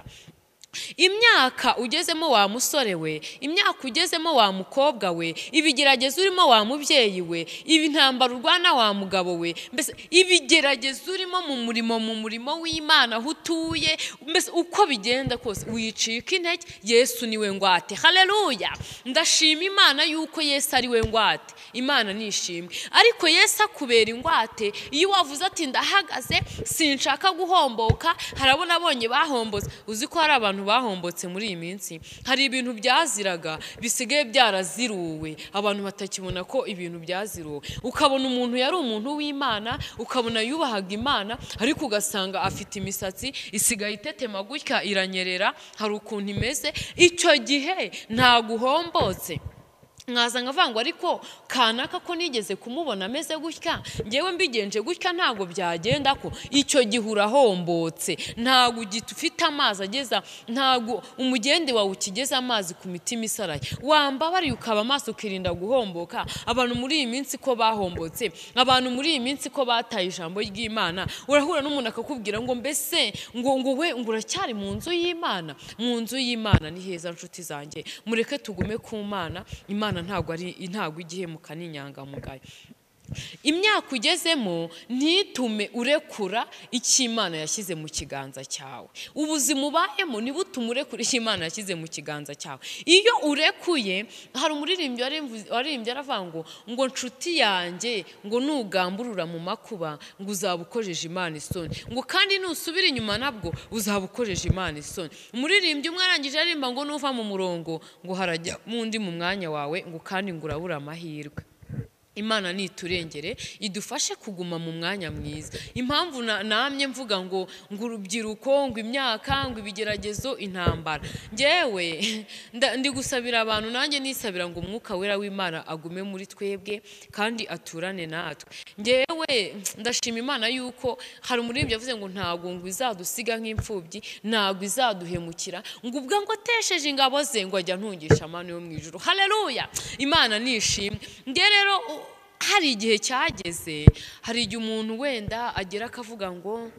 Imyaka ugezemo wa musore we, imyaka ugezemo wa mukobwa we, ibigeragezo urimo wa mubyeyi we, ibintambara urwana wa mugabo we, mbese ibigeragezo urimo mu murimo w'Imana aho utuye, mbese uko bigenda kose wicika intege. Yesu niwe ngwate. Haleluya. Ndashima Imana yuko Yesu ari we ngwate. Imana nishimwe. Ariko Yesu akubera ingwate iyo wavuze ati ndahagaze, sinshaka guhomboka. Harabona abonye bahombotse. Uzi ko hari abantu bahombotse muri iyi minsi, hari ibintu byaziraga bisigaye byaraziruwe, abantu batakibona ko ibintu byaziruwe. Ukabona umuntu yari umuntu w'Imana, ukabona yubahaga Imana, ariko ugasanga afite imisatsi isigaye itetema gutya iranyerera, hari ukuntu imeze. Icyo gihe nta guhombotse. nkaza nkavangwa ariko kanaka ko nigeze kumubona ameze gutya ngewe mbigenje gutya ntago byagenda ko icyo gihura hombotse ntago ugifite amazi ageza ntago umugende wawe ukigeza amazi ku mitima isaraye wambabari ukaba amaso ukirinda guhomboka abantu muri iyi minsi ko bahombotse abantu muri iyi minsi ko bataye ijambo ry'Imana urahura n'umuntu akakubwira ngo mbese ngo we uracyari mu nzu y'Imana ni heza nshuti zanjye mureke tugume ku Mana Imana ntago igihemuka n'inyangamugayo imyaka ugezemo ntitume urekura icyo Imana yashyize mu kiganza cyawe ubuzima ubayemo ni butuma urekura icyo Imana yashyize mu kiganza cyawe iyo urekuye hari umuririmbyi waririmbye aravuga ngo nshuti yanjye ngo nugamburura mu makuba ngo uzabukojeje Imana isoni ngo kandi nusubira inyuma nabwo uzabukojeje Imana isoni umuririmbyi umwe arangije aririmba ngo nuva mu murongo ngo harajya mundi mu mwanya wawe ngo kandi ngo urabura amahirwe Imana niturengere idufashe kuguma mu mwanya mwiza impamvu namye mvuga ngo urubyiruko ngo imyaka ngo ibigeragezo intambara ngewe ndi gusabira abantu nanjye nisabira ngo umwuka wera w'Imana agume muri twebwe kandi aturane natwe ngewe ndashima Imana yuko hari umuririmbyi yavuze ngo ntago ngo izadusiga nk'imfubyi ntago izaduhemukira ngo ubwo ngo atesheje ingabo ze ngo ajya ntungisha amano yo mu ijuru haleluya Imana nishimwe nge rero hari igihe cyageze hari igihe umuntu wenda agera akavuga ngo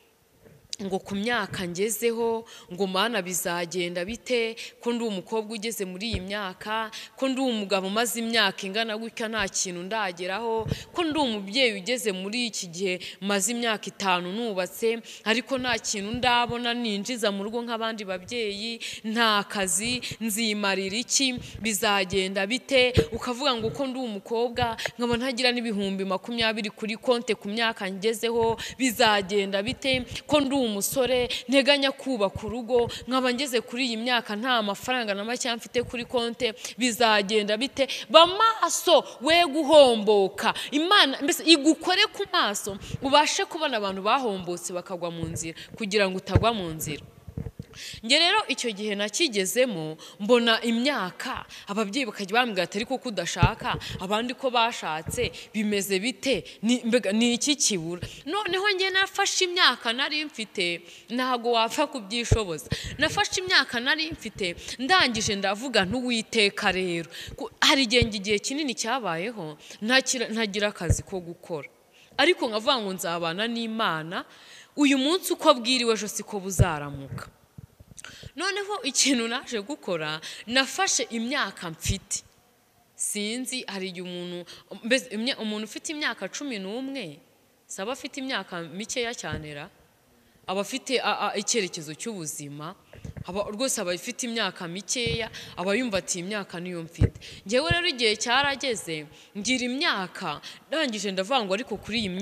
ku myaka ngezeho ngo Mana bizagenda bite ko ndi umukobwa ugeze muri iyi myaka ko ndi umugabo maze imyaka ingana gutya nta kintu ndageraho ko ndi umubyeyi ugeze muri iki gihe maze imyaka 5 nubatse ariko nta kintu ndabona ninjiza mu rugo nk'abandi babyeyi nta kazi nzimarira iki bizagenda bite ukavuga ngo ko ndi umukobwa nkaba ntagira n'ibihumbi 20 kuri konte ku myaka ngezeho bizagenda bite ko ndi umusore nteganya kubaka urugo nkaba ngeze kuri iyi myaka nta mafaranga na make mfite kuri konte bizagenda bite bamaso we guhomboka Imana mbese igukore ku maso ubashe kubona abantu bahombotse bakagwa mu nzira kugira ngo utagwa mu nzira nge rero icyo gihe nakigezemo mbona imyaka ababyeyi bakajya bambwira ati ariko kudashaka abandi ko bashatse bimeze bite ni iki kibura noneho nge nafashe imyaka nari mfite ntago wapfa kubyishoboza nafashe imyaka nari mfite ndangije ndavuga ntuwiteka rero hari igihe kinini cyabayeho ntagira akazi ko gukora ariko nkavuga ngo nzabana n'Imana uyu munsi uko bwiriwe ejo siko buzaramuka noneho ikintu naje gukora nafashe imyaka mfite sinzi hari igihe umuntu ufite imyaka 11 saba afite imyaka mikeya cyanera aba afite icyerekezo cy'ubuzima rwose aba afite imyaka mikeya aba yumva ati imyaka niyo mfite ngewe rero igihe cyarageze ngira imyaka ndangije ndavangwa ariko kuri iyi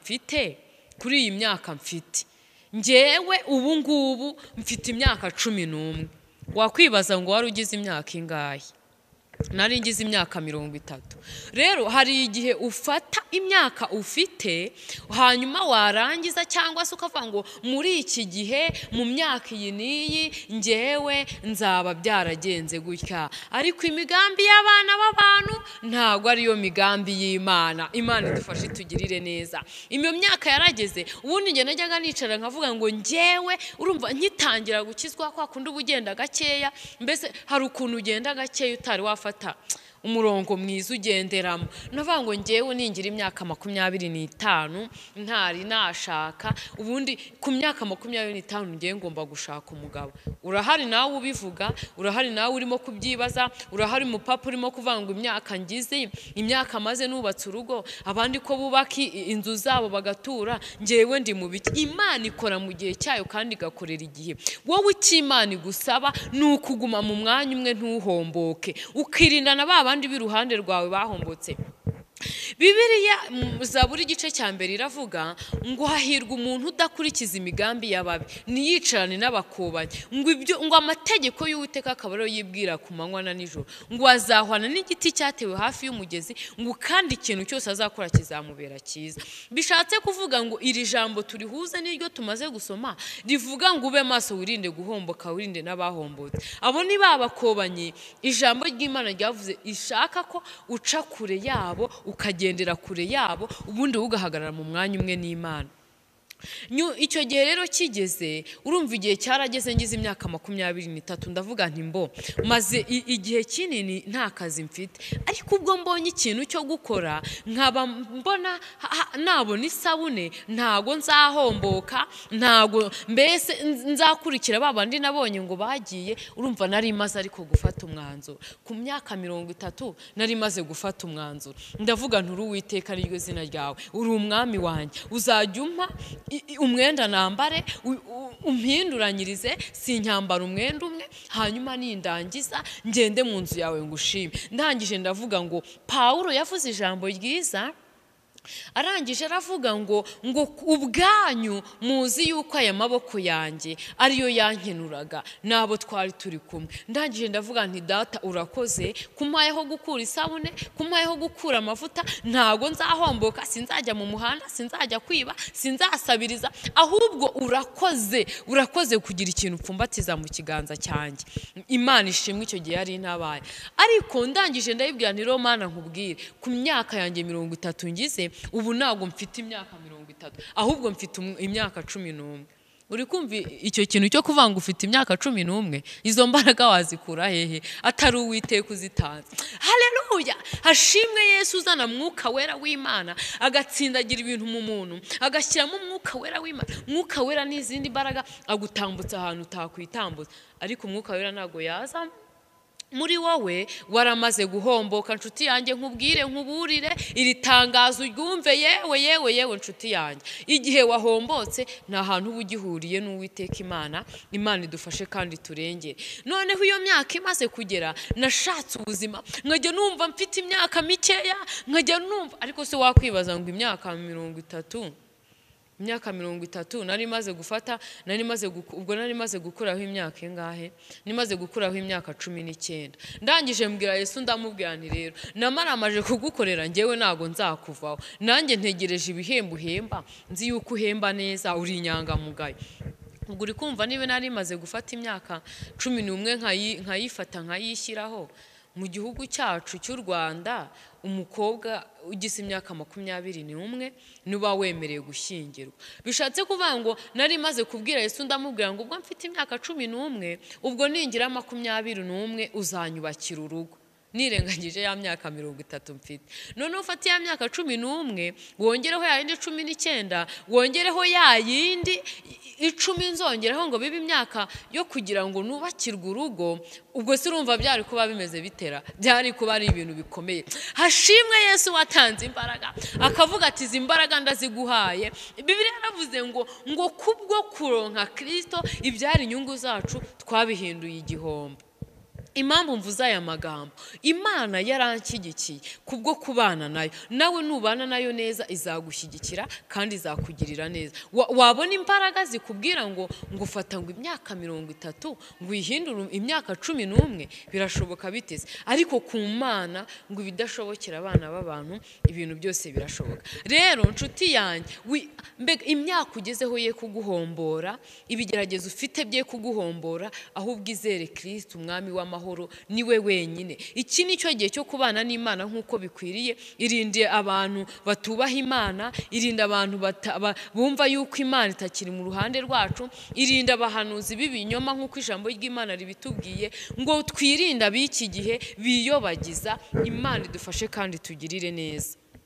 myaka mfite ngewe ubu ngubu mfite imyaka 11 wakwibaza ngo wari ugize imyaka ingahe nari ngize imyaka 30 rero hari igihe ufata imyaka ufite hanyuma warangiza cyangwa se ukavuga ngo muri iki gihe mu myaka iyi niyi ngewe nzaba byaragenze gutya ariko imigambi y'abana b'abantu ntago ariyo migambi y'Imana Imana idufashe tugirire neza iyo myaka yarageze ubundi nge najyaga nicara nkavuga ngo ngewe urumva nkitangira gukizwa kwa kundi ubugenda gakeya mbese hari ukuntu ugenda gakeya utari wafata umurongo mwiza ugenderamo navuga ngo ngewe ningira imyaka 25 ntari nashaka ubundi ku myaka 25 ngiye ngomba gushaka umugabo urahari nawe ubivuga urahari nawe urimo kubyibaza urahari umupapa urimo kuvanga imyaka ngize imyaka maze nubatse urugo abandi ko bubaki inzu zabo bagatura ngewe ndi mu biki Imana ikora mu gihe cyayo kandi gakorera igihe wowe ikimana igusaba nukuguma mu mwanya umwe ntuhomboke ukirindana abandi biruhande rwawe bahombotse Bibiliya Zaburi igice cya mbere iravuga ngo hahirwa umuntu udakurikiza imigambi y'ababi niyicarane n'abakobanyi ngo amategeko y'Uwiteka akaba ariyo yibwira ku manywa na nijoro ngo azahwana n'igiti cyatewe hafi y'umugezi ngo kandi ikintu cyose azakora kizamubera cyiza. Bishatse kuvuga ngo iri jambo turihuze n'iryo tumaze gusoma rivuga ngo ube maso wirinde guhomboka wirinde n'abahombotse. Abo ni babakobanyi ijambo ry'Imana ryavuze ishaka ko uca kure yabo ukagendera kure yabo ubundi ugahagarara mu mwanya umwe n'Imana. Icyo gihe rero kigeze urumva igihe cyarageze ngize imyaka 23 ndavuga nti mbo maze igihe kinini nta kazi mfite, ariko ubwo mbonye ikintu cyo gukora nkaba mbona nabona isabune ntago nzahomboka, ntago mbese nzakurikira babandi nabonye ngo bagiye. Urumva nari maze ariko gufata umwanzuro ku myaka 30 nari maze gufata umwanzuro ndavuga nturi Uwiteka niryo zina ryawe, uri umwami wanjye, uzajya umpa umwenda nambare umpinduranyirize sinyambara umwenda umwe, hanyuma nindangiza ngende mu nzu yawe ngushime. Ndangije ndavuga ngo Paulo yavuze ijambo ryiza arangije aravuga ngo ubwanyu muzi yuko aya maboko yanjye ariyo yankenuraga nabo twari turi kumwe. Ndangije ndavuga nti data urakoze kumpayeho gukura isabune, kumpayeho gukura amavuta, ntago nzahomboka, sinzajya mu muhanda, sinzajya kwiba, sinzasabiriza, ahubwo urakoze kugira ikintu upfumbatiza mu kiganza cyanjye. Imana ishimwe icyo gihe yari intabaye. Ariko ndangije ndayibwira nti Romana nkubwire ku myaka yanjye 30 ngize ubu ntago mfite imyaka 30 ahubwo mfite imyaka 11. Uri kumva icyo kintu cyo kuvanga ufite imyaka 11 izo mbaraga wazikura hehe atari Uwiteka uzitanze? Haleluya! Hashimwe Yesu uzana mwuka wera w'Imana agatsindagira ibintu mu muntu agashyiramo mwuka wera w'Imana. Mwuka wera n'izindi mbaraga agutambutsa ahantu utakwitambutsa, ariko mwuka wera ntago yaza muri wowe waramaze guhomboka. Nshuti yanjye nkubwire nkuburire iri tangazo uryumve yewe nshuti yanjye, igihe wahombotse nta hantu ubugihuriye n'Uwiteka Imana idufashe kandi turengere. Noneho iyo myaka imaze kugera nashatse ubuzima nkajya numva mfite imyaka mikeya, nkajya numva ariko se wakwibaza ngo imyaka 30 nari maze gufata, ubwo nari maze gukuraho imyaka ingahe? Ni maze gukuraho imyaka 19. Ndangije mbwira Yesu ndamubwira nti rero namaramaje kugukorera ngewe nago nzakuvaho, nanjye ntegereje ibihembo uhemba, nzi yuko uhemba neza, uri inyangamugayo. Ubwo uri kumva niba nari maze gufata imyaka 11 nkayifata nkayishyiraho mu gihugu cyacu cy'u Rwanda, umukobwa ugise imyaka 21 nuba wemereye gushyingirwa. Bishatse kuvuga ngo nari maze kubwira Yesu ndamubwira ngo ubwo mfite imyaka 11 ubwo ningira 21 uzanyubakira urugo. Nirengagije ya myaka 30 mfite. None ufata ya myaka 11 wongereho ya yindi 19 wongereho ya yindi 10 nzongeraho ngo bibe imyaka yo kugira ngo nubakirwe urugo. Ubwo se urumva byari kuba bimeze bitera, byari kuba ari ibintu bikomeye. Hashimwe Yesu watanze imbaraga akavuga ati izi mbaraga ndaziguhaye. Bibiliya yaravuze ngo kubwo kuronka Kristo ibyari inyungu zacu twabihinduye igihombo. Impamvu mvuza aya magambo, Imana yaranshyigikiye kubwo kubana nayo, nawe nubana nayo neza izagushyigikira kandi izakugirira neza. Wabona imbaraga zikubwira ngo ufata ngo imyaka 30 ngo ihindure imyaka 11, birashoboka biteze. Ariko ku Mana ngo ibidashobokera abana b'abantu ibintu byose birashoboka. Rero nshuti yanjye mbega imyaka ugezeho ye kuguhombora, ibigeragezo ufite bye kuguhombora, ahubwo izere Kristo umwami w'amahoro niwe wenyine. Iki nicyo gihe cyo kubana n'Imana nkuko bikwiriye. Irinde abantu batubaha Imana, irinde abantu bumva yuko Imana itakiri mu ruhande rwacu, irinde abahanuzi b'ibinyoma nkuko ijambo ry'Imana ribitubwiye ngo twirinde ab'iki gihe biyobagiza. Imana idufashe kandi tugirire neza.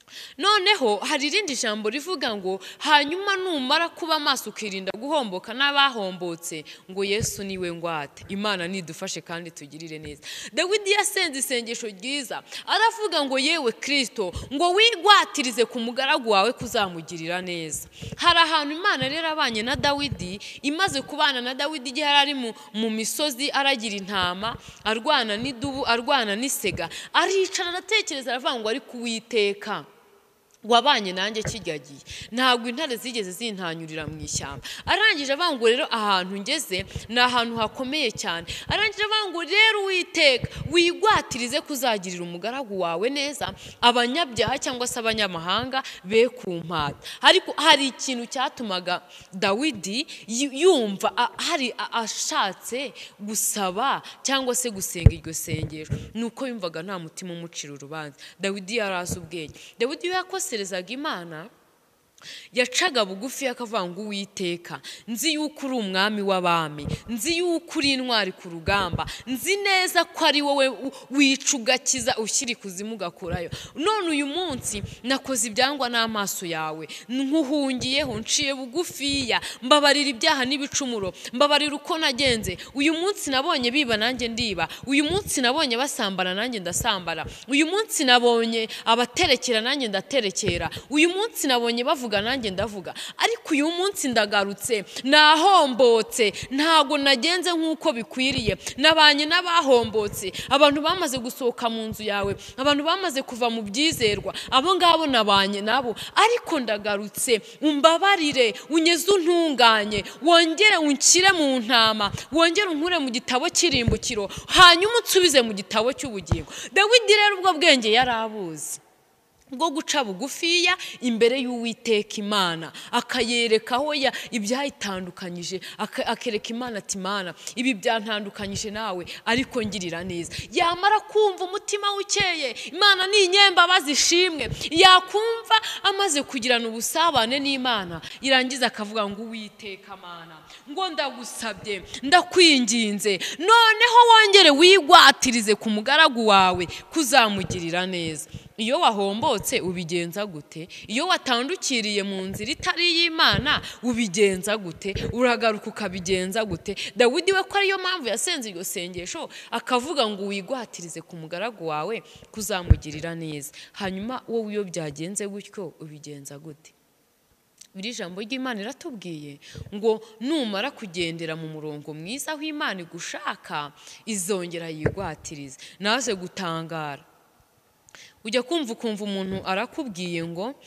noneho hari irindi jambo rivuga ngo hanyuma numara kuba maso ukirinda guhomboka n'abahombotse ngo Yesu niwe ngwate. Imana nidufashe kandi tugirire neza. Dawidi yasenze isengesho ryiza aravuga ngo yewe Kristo ngo wigwatirize ku mugaragu wawe kuzamugirira neza. Hari ahantu Imana rero abanye na Dawidi, imaze kubana na Dawidi igihe ari mu misozi aragira intama, arwana n'idubu, arwana n'isega, aricara aratekereza aravuga ngo ari kuwiteka wabanye nanjye kijyagiye, ntabwo intare zigeze zintanyurira mu ishyamba. Arangije avango rero ahantu ngeze ni ahantu hakomeye cyane. Arangije avango rero Uwiteka wigwatirize kuzagirira umugaragu wawe neza, abanyabyaha cyangwa se abanyamahanga be kumpata. Ariko hari ikintu cyatumaga Dawidi yumva hari ashatse gusaba cyangwa se gusenga iryo sengesho, nuko yumvaga nta mutima umucira urubanza. Dawidi yarazi ubwenge. Dawidi yakoserezaga Imana, yacaga bugufi akavuga ngo Uwiteka nzi yuko uri umwami w'abami, nzi yuko uri intwari ku rugamba, nzi neza ko ari wowe wica ugakiza ushyira ikuzimu ugakurayo. None uyu munsi nakoze ibyangwa n'amaso yawe, nkuhungiyeho, nciye bugufiya, mbabarira ibyaha n'ibicumuro, mbabarira uko nagenze. Uyu munsi nabonye biba nanjye ndiba, uyu munsi nabonye basambana nanjye ndasambara, uyu munsi nabonye abaterekera nanjye ndaterekera, uyu munsi nabonye bavuga nanjye ndavuga. Ariko uyu munsi ndagarutse, nahombotse, ntago nagenze nk'uko bikwiriye, nabanye n'abahombotse, abantu bamaze gusohoka mu nzu yawe, abantu bamaze kuva mu byizerwa, abo ngabo nabanye nabo. Ariko ndagarutse, umbabarire, unyeze untunganye, wongere unshyire mu ntama, wongere unkure mu gitabo cy'irimbukiro, hanyuma unsubize mu gitabo cy'ubugingo. Dawidi rero ubwo bwenge yarabuzi bwo guca bugufiya imbere y'Uwiteka Imana, akayerekaho ibyayitandukanyije, akereka Imana ati Mana ibi byantandukanyije nawe, ariko ngirira neza. Yamara kumva umutima ukeye, Imana ni inyembabazi ishimwe, yakumva amaze kugirana ubusabane n'Imana, irangiza akavuga ngo Uwiteka Mana ngo ndagusabye, ndakwinginze, noneho wongere wigwatirize ku mugaragu wawe kuzamugirira neza. Iyo wahombotse ubigenza gute? Iyo watandukiriye mu nzira itari y'Imana ubigenza gute? Uragaruka ukabigenza gute? Dawidi we ko ariyo mpamvu yasenze iryo sengesho akavuga ngo wigwatirize ku mugaragu wawe kuzamugirira neza. Hanyuma wowe iyo byagenze gutyo ubigenza gute? Biri jambo ry'Imana iratubwiye ngo numara kugendera mu murongo mwiza aho Imana igushaka izongera yigwatirize. Naze gutangara, ujya kumva umuntu arakubwiye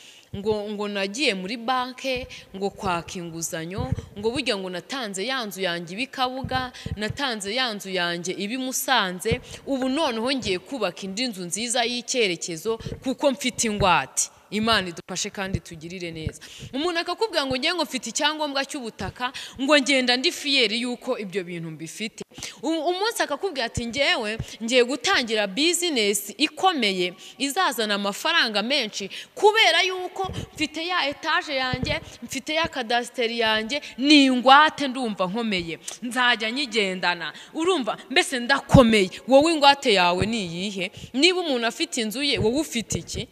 ngo nagiye muri banke ngo kwaka inguzanyo, ngo burya ngo natanze yanzu yanjye ibikabuga, natanze yanzu yanjye ibi Musanze, ubu noneho ngiye kubaka indi nzu nziza y'icyerekezo kuko mfite ingwate. Imana idufashe kandi tugirire neza. Umuntu akakubwira ngo ngiye ngo mfite icyangombwa cy'ubutaka, ngo ngenda ndi fiyeri yuko ibyo bintu mbifite. Umunsi akakubwira ati ngiye gutangira business ikomeye izazana amafaranga menshi kubera yuko mfite ya etage yanjye, mfite ya kadasiteri yanjye, ni ingwate ndumva nkomeye, nzajya nyigendana. Urumva mbese ndakomeye. Wowe ingwate yawe ni iyihe? Niba umuntu afite inzu ye, wowe ufite iki?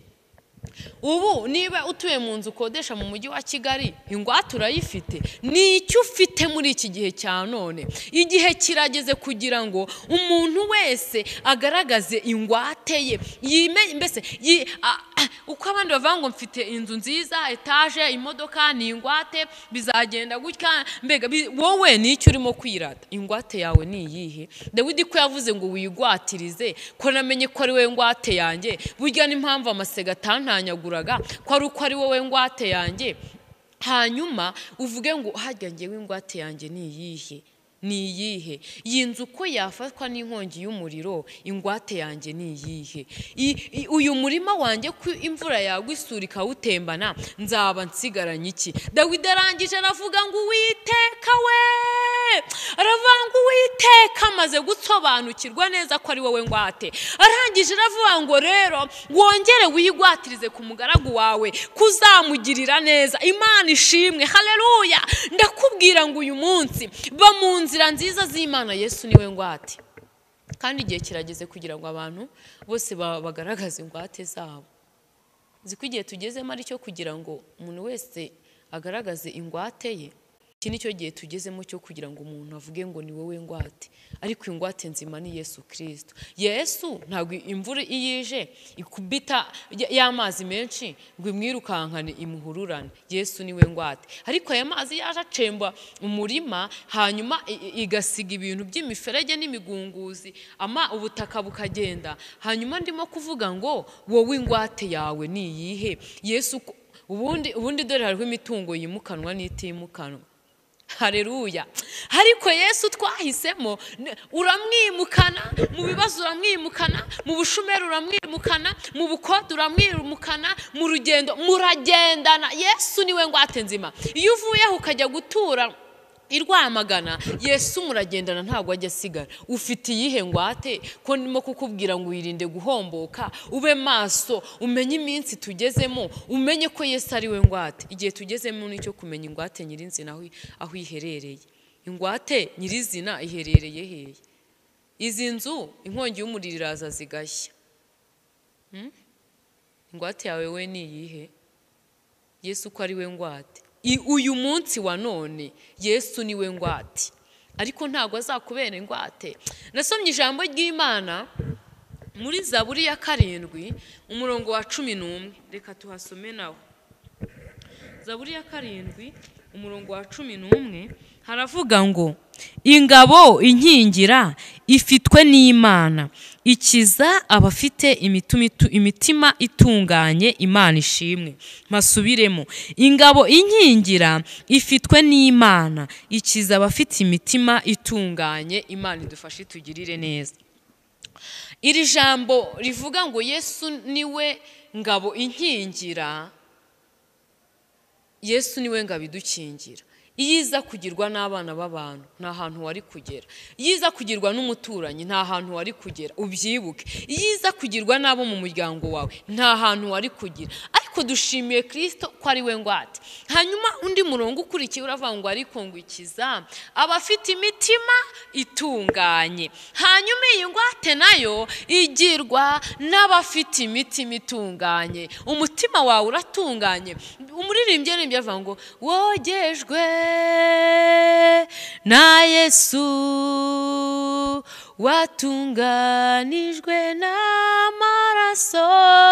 Ubu niba utuye mu nzu ukodesha mu mujyi wa Kigali, ingwate urayifite? Ni icyo ufite muri iki gihe cya none. Igihe kirageze kugira ngo umuntu wese agaragaze ingwate ye, mbese uko abandi bavuga ngo mfite inzu nziza, etage, imodoka, ni ingwate, bizagenda gutya. Mbega wowe ni icyo urimo kwirata? Ingwate yawe ni iyihe? Dawidi ko yavuze ngo wigwatirize, ko namenye ko ari we ngwate yanjye, burya n'impamvu amasega atantanyaguraga ko ari uko ari wowe ngwate yanjye. Hanyuma uvuge ngo harya ngewe ingwate yanjye ni iyihe? Ni iyihe? Iyi nzu ko yafatwa n'inkongi y'umuriro, ingwate yanjye ni iyihe? Uyu murima wanjye ko imvura yagwa isuri ikawutembana, nzaba nsigaranye iki? Dawidi arangije aravuga ngo Uwiteka we, aravuga ngo Uwiteka amaze gusobanukirwa neza ko ari wowe ngwate, arangije aravuga ngo rero wongere wigwatirize ku mugaragu wawe kuzamugirira neza. Imana ishimwe, haleluya. Ndakubwira ngo uyu munsi ba mu nzira nziza z'Imana, Yesu niwe ngwate. Kandi igihe kirageze kugira ngo abantu bose bagaragaze ingwate zabo. ziko igihe tugezemo ari cyo kugira ngo umuntu wese agaragaze ingwate ye. Iki nicyo gihe tugezemo cyo kugira ngo umuntu avuge ngo ni wowe ngwate, ariko ingwate nzima ni Yesu Kristo. Yesu ntabwo imvura iyije ikubita y'amazi menshi ngo imwirukankane imuhururane. Yesu niwe ngwate, ariko aya mazi yaje acemba umurima hanyuma igasiga ibintu by'imiferege n'imigunguzi, ubutaka bukagenda. Hanyuma ndimo kuvuga ngo wowe ingwate yawe ni iyihe? Yesu ubundi dore hariho imitungo yimukanwa n'itimukanwa. Haleluya. Ariko Yesu twahisemo uramwimukana, mu bibazo uramwimukana, mu bushumeri uramwimukana, mu bukode uramwimukana, mu rugendo muragendana. Yesu niwe ngwate nzima. Iyo uvuyeho ukajya gutura Rwamagana, Yesu muragendana ntabwo ajya asigara. Ufite iyihe ngwate? Ko ndimo kukubwira ngo wirinde guhomboka, ube maso, umenye iminsi tugezemo, umenye ko Yesu ari we ngwate. Igihe tugezemo nicyo kumenya ingwate nyirinzina aho iherereye. Ingwate nyirizina iherereye hehe? Izi nzu inkongi y'umuriro iraza zigashya. Ingwate yawe we ni iyihe? Yesu ko ari we ngwate. Uyu munsi wa none Yesu niwe ngwate, ariko ntago azakubera ingwate. Nasomye ijambo ry'Imana muri Zaburi ya 7 umurongo wa 11. Reka tuhasome nawo. Zaburi ya 7 umurongo wa 11 haravuga ngo ingabo inkingira ifitwe n'Imana, ikiza abafite imitima itunganye, Imana ishimwe. Masubiremo, ingabo inkingira ifitwe n'Imana, ikiza abafite imitima itunganye, Imana idufashe tugirire neza. Iri jambo rivuga ngo Yesu niwe ngabo inkingira, Yesu niwe ngabo idukingira. Iyiza kugirwa n'abana b'abantu nta hantu wari kugera. Iyiza kugirwa n'umuturanyi nta hantu wari kugera, ubyibuke. Iyiza kugirwa n'abo mu muryango wawe nta hantu wari kugira. Ariko dushimiye Kristo ko ari we ngwate. Hanyuma undi murongo ukurikiye uravuga ngo ariko ngo ikiza abafite imitima itunganye. Hanyuma iyi ngwate nayo igirwa n'abafite imitima itunganye. Umutima wawe uratunganye. Umuririmbyi yaririmbye avuga ngo wogejwe na Yesu, watunganijwe n'amaraso,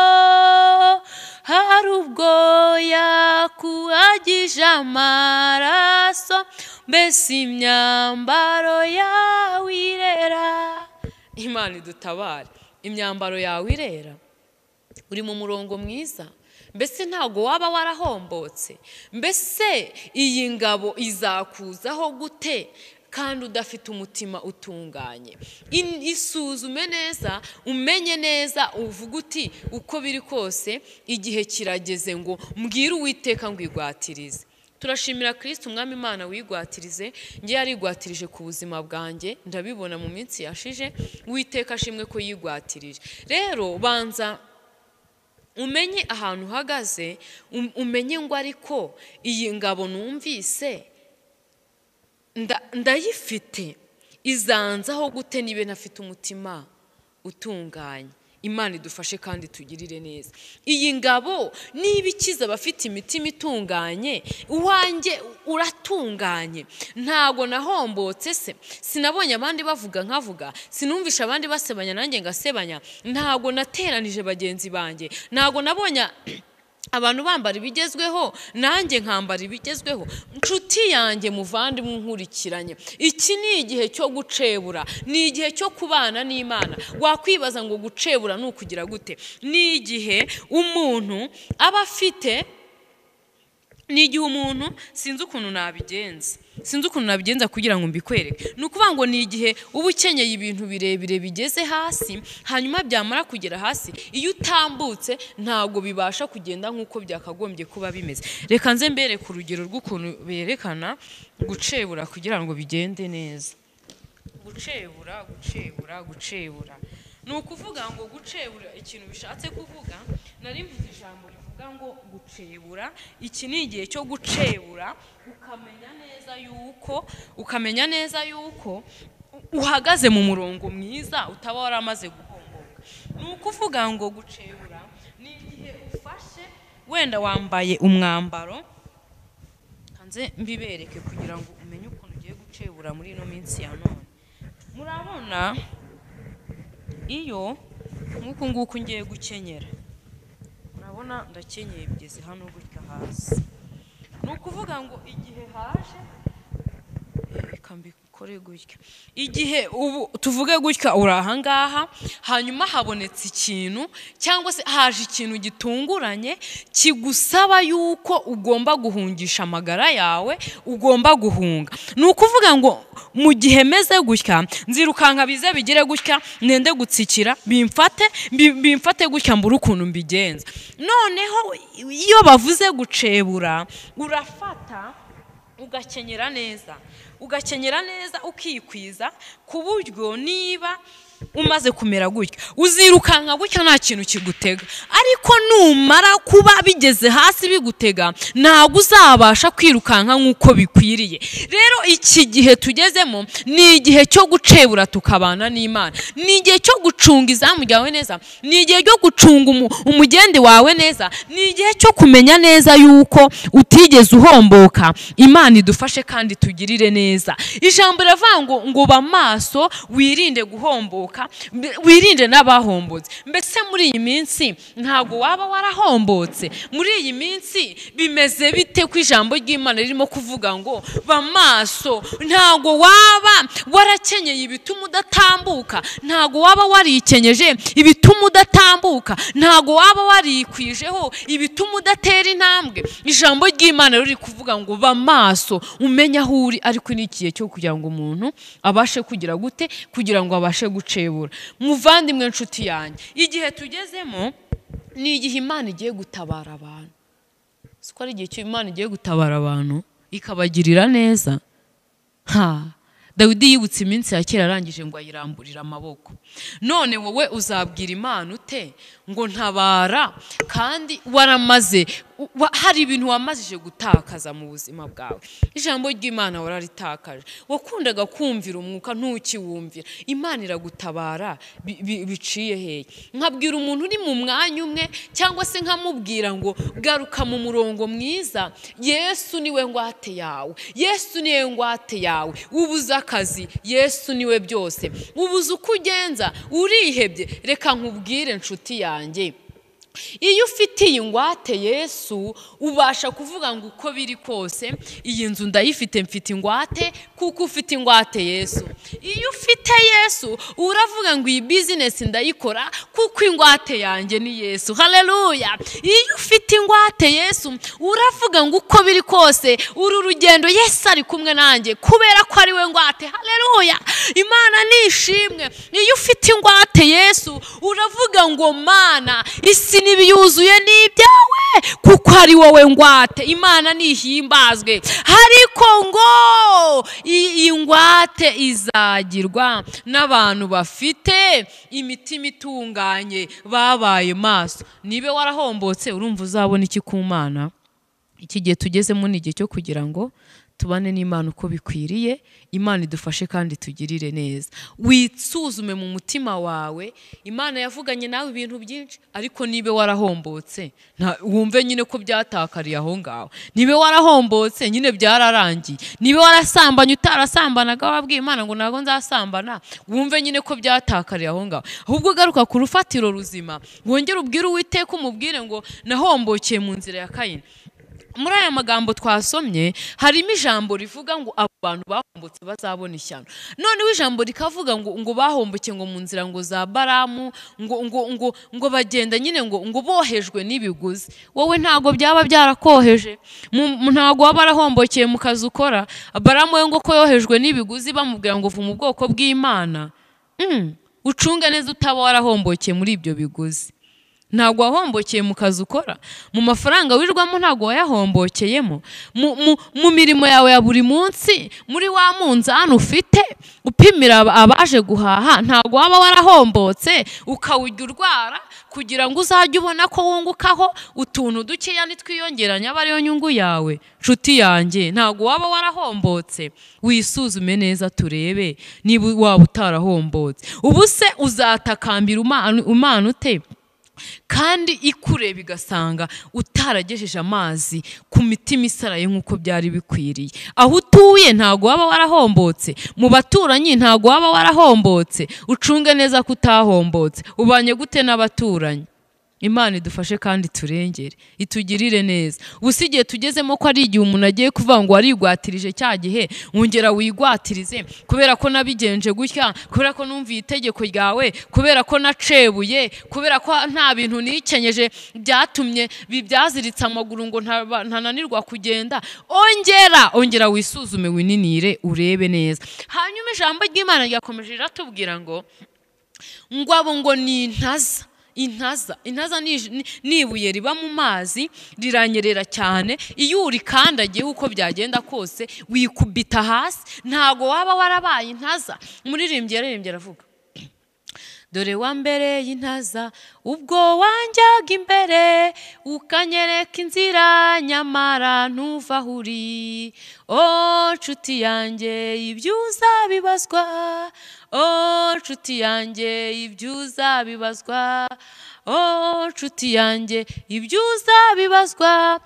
hari ubwo yakuhagije amaraso, mbese imyambaro yawe irera. Imana idutabare. Imyambaro yawe irera. Uri mu murongo mwiza. Mbese ntago waba warahombotse? Mbese iyi ngabo izakuzaho gute kandi udafite umutima utunganye? Isuzume neza, umenye neza, uvuga uti uko biri kose igihe kirageze ngo mbwire Uwiteka ngo igwatirize. Turashimira Kristo umwami Imana wigwatirize. Ngiye yarigwatirije ku buzima bwanjye, ndabibona mu minsi yashije. Uwiteka ashimwe ko yigwatirije. Rero banza umenye ahantu uhagaze, umenye ngo ariko iyi ngabo numvise ndayifite, izanzaho gute nibe ntafite umutima utunganye? Imana idufashe kandi tugirire neza. Iyi ngabo niba ikiza abafite imitima itunganye, uwanjye uratunganye. Ntago nahombotse se, sinabonye abandi bavuga nkavuga, sinumvisha abandi basebanya nanjye ngasebanya, ntago nateranije bagenzi banjye, ntago nabonye abantu bambara ibigezweho nanjye nkambara ibigezweho. Nshuti yanjye muvandimwe nkurikiranye, iki ni igihe cyo gucebura, ni igihe cyo kubana n'Imana. Wakwibaza ngo gucebura ni ukugira gute? Ni igihe umuntu aba afite, ni igihe umuntu sinzi ukuntu nabigenza kugira ngo mbikwereke. Ni ukuvuga ngo ni igihe uba ukenyeye ibintu birebire bigeze hasi, hanyuma byamara kugera hasi, iyo utambutse ntabwo bibasha kugenda nk'uko byakagombye kuba bimeze. Reka nze mbere ku rugero rw'ukuntu berekana gucebura kugira ngo bigende neza. Gucebura. Ni ukuvuga ngo gucebura ikintu bishatse kuvuga, nari mvuze ijambo rivuga ngo gucebura. Iki ni igihe cyo gucebura, ukamenya neza yuko uhagaze mu murongo mwiza, utaba waramaze guhomboka. Ni ukuvuga ngo gucebura ni igihe ufashe ufashe wenda wambaye umwambaro hanze mbibereke kugira ngo umenye ukuntu ugiye gucebura muri ino minsi ya none. Murabona iyo nk'uku nguku ngiye gukenyera, murabona ndakenyeye bigeze hano gutya hasi. Ni ukuvuga ngo igihe haje kambikore gutya, igihe ubu tuvuge gutya uri ahangaha, hanyuma habonetse ikintu cyangwa se haje ikintu gitunguranye kigusaba yuko ugomba guhungisha amagara yawe, ugomba guhunga. Ni ukuvuga ngo mu gihe meze gutya nzirukanka bize bigire gutya nende gutsikira bimfate gutya mbura ukuntu mbigenza. Noneho iyo bavuze gucebura urafata ugakenyera neza ukikwiza ku buryo niba umaze kumera gutya uzirukanka gutya nta kintu kigutega, ariko numara kuba bigeze hasi bigutega ntabwo uzabasha kwirukanka nk'uko bikwiriye. Rero iki gihe tugezemo ni igihe cyo gucebura tukabana n'Imana, ni igihe cyo gucunga izamu ryawe neza, ni igihe cyo gucunga umugende wawe neza, ni igihe cyo kumenya neza yuko utigeze uhomboka. Imana idufashe kandi tugirire neza. Ijambo riravuga ngo ba maso wirinde guhomboka, wirinde n'abahombotse. Mbese muri iyi minsi ntago waba warahombotse? Muri iyi minsi bimeze bite ku ijambo ry'Imana ririmo kuvuga ngo ba maso? Ntago waba warakenyeye ibituma udatambuka, ntago waba warikenyeje ibituma udatambuka, ntago waba warikwijeho ibituma udatera intambwe. Ijambo ry'Imana riri kuvuga ngo ba maso umenya aho uri, ariko ni igihe cyo kugira ngo umuntu abashe kugira gute, kugira ngo abashe gucebura. Muvandimwe nshuti yanjye, igihe tugezemo ni igihe Imana igiye gutabara abantu. Siko ari igihe cy'Imana igiye gutabara abantu ikabagirira neza. Dawidi yibutse iminsi ya kera arangije ngo ayiramburira amaboko. None wowe uzabwira Imana ute ngo ntabara, kandi waramaze hari ibintu wamazije gutakaza mu buzima bwawe? Ijambo ry'Imana wararitakaje, wakundaga kumvira umwuka ntukiwumvira. Imana iragutabara biciye hehe? Nkabwira umuntu uri mu mwanya umwe cyangwa se nkamubwira ngo garuka mu murongo mwiza, Yesu niwe ngwate yawe, Yesu niwe ngwate yawe. Ubuze akazi, Yesu niwe byose. Ubuze uko ugenza, urihebye, reka nkubwire nshuti yanjye, iyo ufite iyi ngwate Yesu ubasha kuvuga ngo uko biri kose iyi nzu ndayifite, mfite ingwate kuko ufite ingwate Yesu. Iyo ufite Yesu uravuga ngo iyi business ndayikora kuko ingwate yanjye ni Yesu. Haleluya! Iyo ufite ingwate Yesu uravuga ngo uko biri kose uru rugendo Yesu ari kumwe nanjye kubera ko ari we ngwate. Haleluya! Imana nishimwe. Iyo ufite ingwate Yesu uravuga ngo Mana, isi n'ibiyuzuye n'ibyawe kuko ari wowe ngwate. Imana nihimbazwe. Ariko ngo iyi ngwate izagirwa n'abantu bafite imitima itunganye, babaye maso. Nibe warahombotse urumva uzabona iki ku Mana? Iki gihe tugezemo ni igihe cyo kugira ngo tubane n'Imana uko bikwiriye. Imana idufashe kandi tugirire neza. Witsuzume mu mutima wawe. Imana yavuganye nawe ibintu byinshi, ariko nibe warahombotse wumve nyine ko byatakariye aho ngaho. Nibe warahombotse nyine byararangiye. Nibe warasambanye utarasambanaga wabwiye Imana ngo nago nzasambana, wumve nyine ko byatakariye aho ngaho. Ahubwo garuka ku rufatiro ruzima, wongere ubwire Uwiteka, umubwire ngo nahombokeye mu nzira ya Kayini. Muri aya magambo twasomye harimo ijambo rivuga ngo abantu bahombotse bazabona ishyano. Noneho ijambo rikavuga ngo bahomboke ngo mu nzira ngo za Baramu, ngo bagenda nyine ngo bohejwe n'ibiguzi. Wowe ntago byaba byarakoheje, ntago waba warahombokeye mu kazi ukora. Baramu we ngo ko yohejwe n'ibiguzi bamubwira ngo vuga mu bwoko bw'Imana. Ucunge neza utaba warahombokeye muri ibyo biguzi. Ntago wahombokeye mu kazi ukora, mu mafaranga wirwamo ntago wayahombokeyemo, mu mirimo yawe ya buri munsi, muri wa munzani ufite upimira abaje guhaha, ntago waba warahombotse ukawujya urwara kugira ngo uzajye ubona ko wungukaho utuntu dukeya nitwiyongeranya aba ariyo nyungu yawe. Nshuti yanjye, ntago waba warahombotse. Wisuzume neza turebe niba waba utarahombotse. Ubu se uzatakambira Imana ute kandi ikureba igasanga utaragejeje amazi ku mitima isaraye nk'uko byari bikwiriye. Aho utuye ntago waba warahombotse, mu baturanyi ntago waba warahombotse, ucunge neza ko utahombotse. Ubanye gute n'abaturanyi? Imana idufashe kandi turengere, itugirire neza. Usigiye tugezemo ko ari igihe umuntu agiye kuvuga ngo warigwatirije cya gihe, wongera wigwatirize kubera ko nabigenje gutya, kubera ko numviye itegeko ryawe, kubera ko nacebuye, kubera ko nta bintu nikenyeje byatumye bibyaziritse amaguru ngo ntananirwa kugenda. Ongera wisuzume, wininire, urebe neza. Hanyuma ijambo ry'Imana ryakomeje riratubwira ngo abo ngo ni intaza ni ibuye riba mu mazi riranyerera cyane, iyo urikandagiye uko byagenda kose wikubita hasi, ntago waba warabaye intaza. Umuririmbyi yaririmbye aravuga, dore wa mbere y'intaza ubwo wanjyaga imbere ukanyereka inzira nyamara ntuva aho uri. Nshuti yanjye ibyo uzabibazwa, nshuti yanjye ibyo uzabibazwa, nshuti yanjye ibyo uzabibazwa,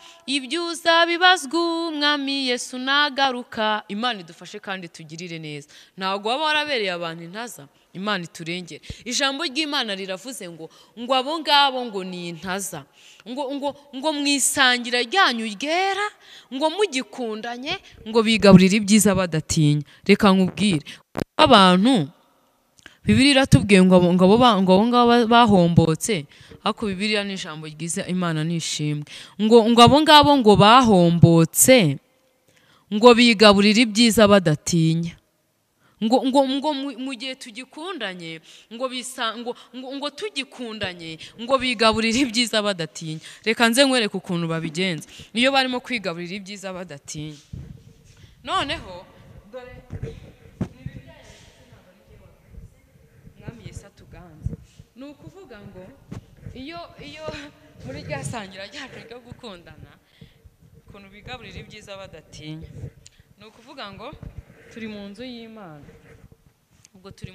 Umwami Yesu nagaruka. Imana idufashe kandi tugirire neza. Ntago waba warabereye abantu intaza, Imana iturengere. Ijambo ry'Imana riravuze ngo abo ngabo ngo ni intaza, ngo mwisangira ryanyu ryera, ngo mugikundanye, ngo bigaburira ibyiza badatinya. Reka nkubwire, abantu Bibiliya iratubwiye ngo abo ngabo bahombotse, ariko Bibiliya ni ijambo ryiza, Imana nishimwe. Ngo abo ngabo ngo bahombotse, ngo bigaburira ibyiza badatinya. Ngo mu gihe tugikundanye, ngo tugikundanye, ngo bigaburira ibyiza badatinya. Reka nze nkwereke ukuntu babigenza iyo barimo kwigaburira ibyiza badatinya. Noneho dore Umwami Yesu atuganze. Ni ukuvuga ngo iyo muri rya sangira ryacu ryo gukundana, ukuntu bigaburira ibyiza badatinya. Ni ukuvuga ngo turi mu nzu y'Imana. Ubwo turi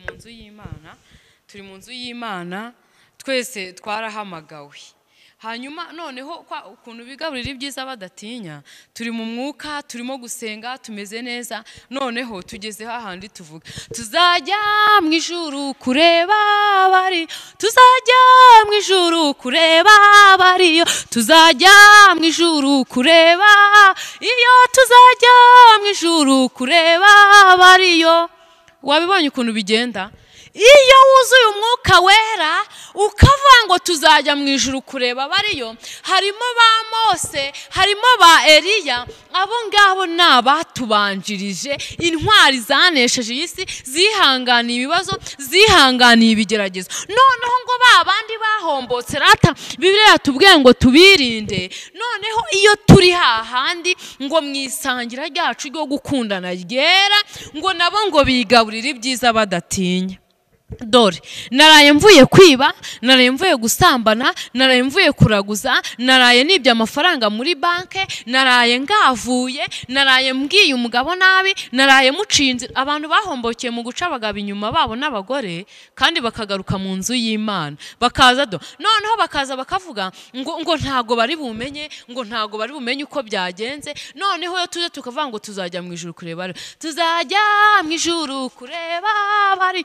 mu nzu y'Imana, twese twarahamagawe. Hanyuma noneho ukuntu bigaburira ibyiza badatinya, turi mu mwuka, turimo gusenga, tumeze neza. Noneho tugeze hahandi tuvuga, tuzajya mu ijuru kureba abari, tuzajya mu ijuru kureba abariyo, tuzajya mu ijuru kureba, iyo tuzajya mu ijuru kureba abariyo. Wabibonye ukuntu bigenda? Iyo wuzuye umwuka wera ukavuga ngo tuzajya mu ijuru kureba abariyo, harimo ba Mose, harimo ba Eliya. Abo ngabo ni abatubanjirije, intwari zanesheje iyi si, zihanganiye ibibazo, zihanganiye ibigeragezo. Noneho ngo ba bandi bahombotse rata, Bibiliya yatubwiye ngo tubirinde. Noneho iyo turi hahandi ngo mwisangira ryacu ryo gukundana ryera, ngo nabo ngo bigaburira ibyiza badatinya. Dore naraye mvuye kwiba, naraye mvuye gusambana, naraye mvuye kuraguza, naraye nibye amafaranga muri banke, naraye ngavuye, naraye mbwiye umugabo nabi, naraye mucinze. Abantu bahombokeye mu guca abagabo inyuma babo n'abagore, kandi bakagaruka mu nzu y'Imana, bakaza noneho bakaza bakavuga ngo ntago bari bumenye, ngo ntago bari bumenye uko byagenze. Noneho yo tuze tukavuga ngo tuzajya mu ijuru kureba, tuzajya mu ijuru kureba bari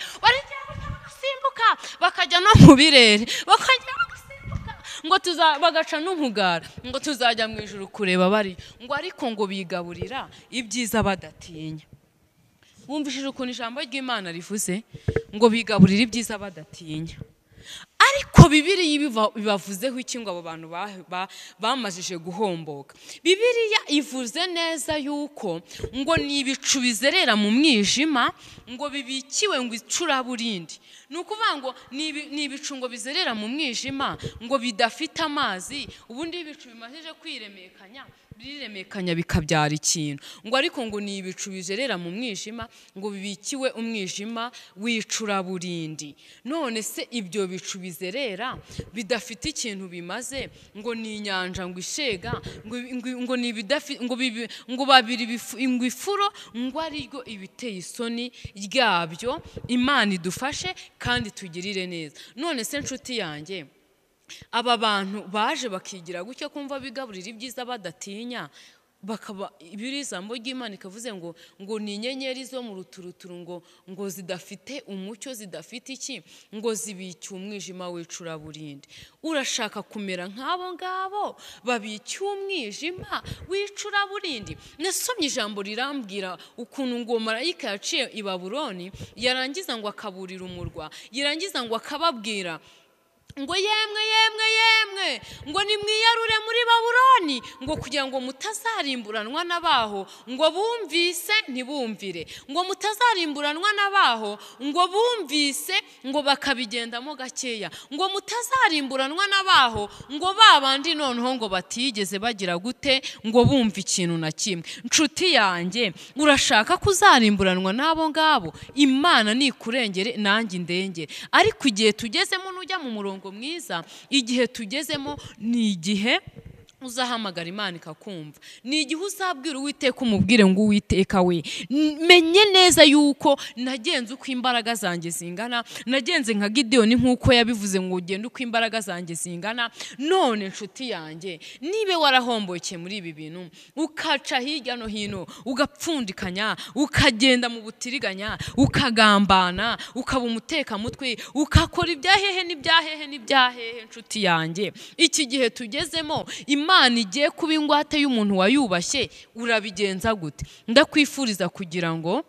simbuka, bakajya no mu birere, bakajya bagasimbuka, ngo bagaca n'umugara, ngo tuzajya mu ijuru kureba bari, ngo ariko ngo bigaburira ibyiza badatinya. Wumvishije ukuntu ijambo ry'Imana rivuze ngo bigaburira ibyiza badatinya? Ariko Bibiliya bibavuzeho iki ngo abo bantu bamajije guhomboka? Bibiliya ivuze neza yuko ngo ni ibicu bizerera mu mwijima, ngo bibikiwe ngo icuraburindi. Ni ukuvuga ngo ni ibicu ngo bizerera mu mwijima, ngo bidafite amazi. Ubundi ibicu bimajije biremekanya bikabyara ikintu. Ngo ariko ngo ni ibicu bizerera mu mwijima, ngo bibikiwe umwijima w'icuraburindi. None se ibyo bicu bizerera bidafite ikintu bimaze, ngo ni inyanja ngo ishega, ngo ni bidafite, ngo babiri ngo ifuro, ngo ariryo ibiteye isoni ryabyo. Imana idufashe kandi tugirire neza. None se nshuti yanjye, aba bantu baje bakigira gutya kumva bigaburira ibyiza badatinya, bakaba ibiri ijambo ry'Imana ikavuze ngo ni inyenyeri zo mu ruturuturu ngo zidafite umucyo, zidafite iki, ngo zibikiye umwijima w'icuraburindi. Urashaka kumera nk'abo ngabo babikiye umwijima w'icuraburindi? Nasomye ijambo rirambwira ukuntu ngo marayika yaciye i Babuloni, yarangiza ngo akaburira umurwa, yarangiza ngo akababwira ngo yemwe ngo nimwiyarure muri Babuloni, ngo kugira ngo mutazarimburanwa n'abaho, ngo bumvise ntibumvire, ngo mutazarimburanwa n'abaho, ngo bumvise ngo bakabigendamo gakeya, ngo mutazarimburanwa n'abaho, ngo babandi noneho ngo batigeze bagira gute, ngo bumva ikintu na kimwe. Nshuti yanjye, urashaka kuzarimburanwa n'abo ngabo? Imana nikurengere nanjye indengere. Ariko igihe tugezemo nujya mu murongo mwiza, igihe tugezemo ni igihe uzahamagara Imana ikakumva, ni igihe uzabwira Uwiteka umubwire ngo Uwiteka we, menye neza yuko nagenze uko imbaraga zanjye zingana, nagenze nka Gideyoni nk'uko yabivuze ngo ugende uko imbaraga zanjye zingana. None nshuti yanjye, nibe warahomboke muri ibi bintu, ukaca hirya no hino, ugapfundikanya, ukagenda mu butiriganya, ukagambana, ukaba umutekamutwe, ukakora ibyahehe n'ibyahehe, nshuti yanjye, iki gihe tugezemo Imana igiye kuba ingwate y'umuntu wayubashye, urabigenza gute? Ndakwifuriza kugira ngo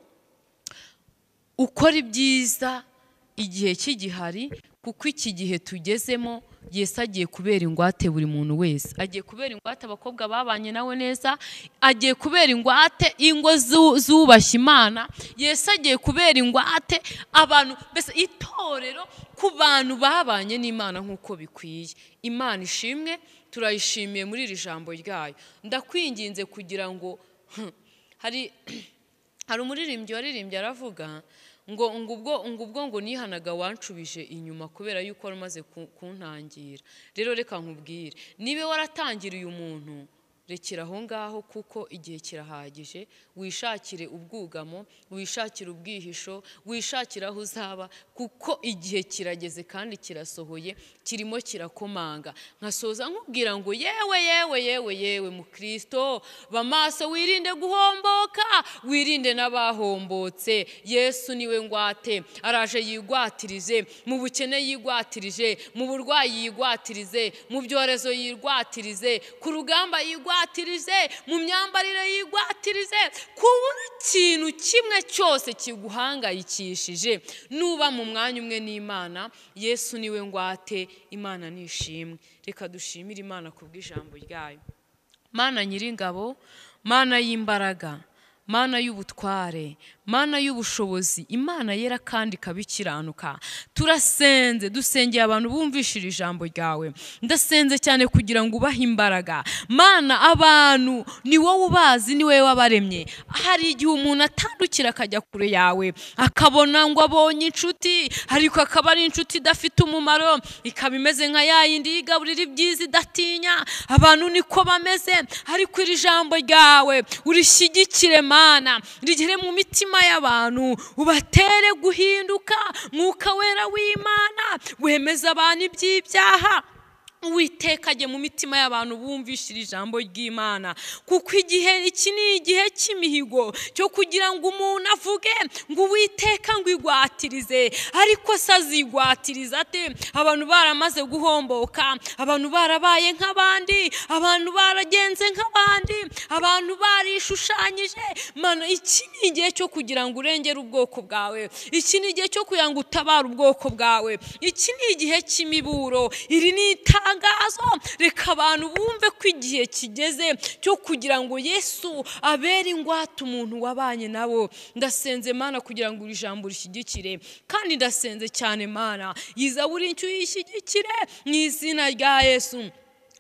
ukore ibyiza igihe cy'igihari, kuko iki gihe tugezemo Yesu agiye kubera ingwate buri muntu wese. Agiye kubera ingwate abakobwa babanye nawe neza, agiye kubera ingwate ingo zubashye Imana, Yesu agiye kubera ingwate abantu, mbese itorero ku bantu babanye n'Imana nk'uko bikwiye. Imana ishimwe, turayishimiye muri iri jambo ryayo. Ndakwinginze kugira ngo hari umuririmbyi waririmbye aravuga ngo nihanaga wanshubije inyuma kubera yuko wari umaze kuntangira. Rero reka nkubwire, nibe waratangiriye umuntu, rekera aho ngaho kuko igihe kirahagije. Wishakire ubwugamo, wishakire ubwihisho, wishakire aho uzaba, kuko igihe kirageze kandi kirasohoye, kirimo kirakomanga. Nkasoza nkubwira ngo yewe mu Kristo, bamaso wirinde guhomboka, wirinde n'abahombotse. Yesu niwe ngwate, araje yigwatirize, mu bukene yigwatirije, mu burwayi yigwatirize, mu byorezo yigwatirize, ku rugamba yigwatirize, mu myambarire yigwatirize, ku buri kintu kimwe cyose kiguhangayikishije. Nuba mu mwanya umwe n'Imana, Yesu niwe ngwate. Imana nishimwe. Reka dushimire Imana kubw'ijambo ryayo. Mana nyiringabo, Mana y'imbaraga, Mana y'ubutware, Mana y'ubushobozi, Imana yera kandi kabikiranuka, turasenze, dusengeye abantu bumvishira ijambo ryawe. Ndasenze cyane kugira ngo ubahe imbaraga. Mana, abantu ni wowe ubazi, ni wowe wabaremye. Hari igihe umuntu atandukira akajya kure yawe, akabona ngo abonye inshuti, ariko akaba ari inshuti idafite umumaro, ikaba imeze nka yayindi yigaburira ibyiza idatinya. Abantu niko bameze, ariko iri jambo ryawe urishyigikire Mana, rigere mu mitima y'abantu, ubatere guhinduka. Mwuka wera w'Imana wemeza abantu iby'ibyaha, Uwiteka ajye mu mitima y'abantu bumvishira ijambo ry'Imana, kuko igihe iki ni igihe cy'imihigo cyo kugira ngo umuntu avuge ngo Uwiteka ngo igwatirize. Ariko se azigwatiriza ate? Abantu baramaze guhomboka, abantu barabaye nk'abandi, abantu baragenze nk'abandi, abantu barishushanyije. Mana, iki ni igihe cyo kugira ngo urengere ubwoko bwawe, iki ni igihe cyo kugira ngo utabare ubwoko bwawe, iki ni igihe cy'imiburo, iri ni itangazo. Reka abantu bumve ko igihe kigeze cyo kugira ngo Yesu abere ingwate umuntu wabanye nabo. Ndasenze Mana kugira ngo iri jambo rishyigikire, kandi ndasenze cyane Mana, yiza buri icyo yishyigikire mu izina rya Yesu.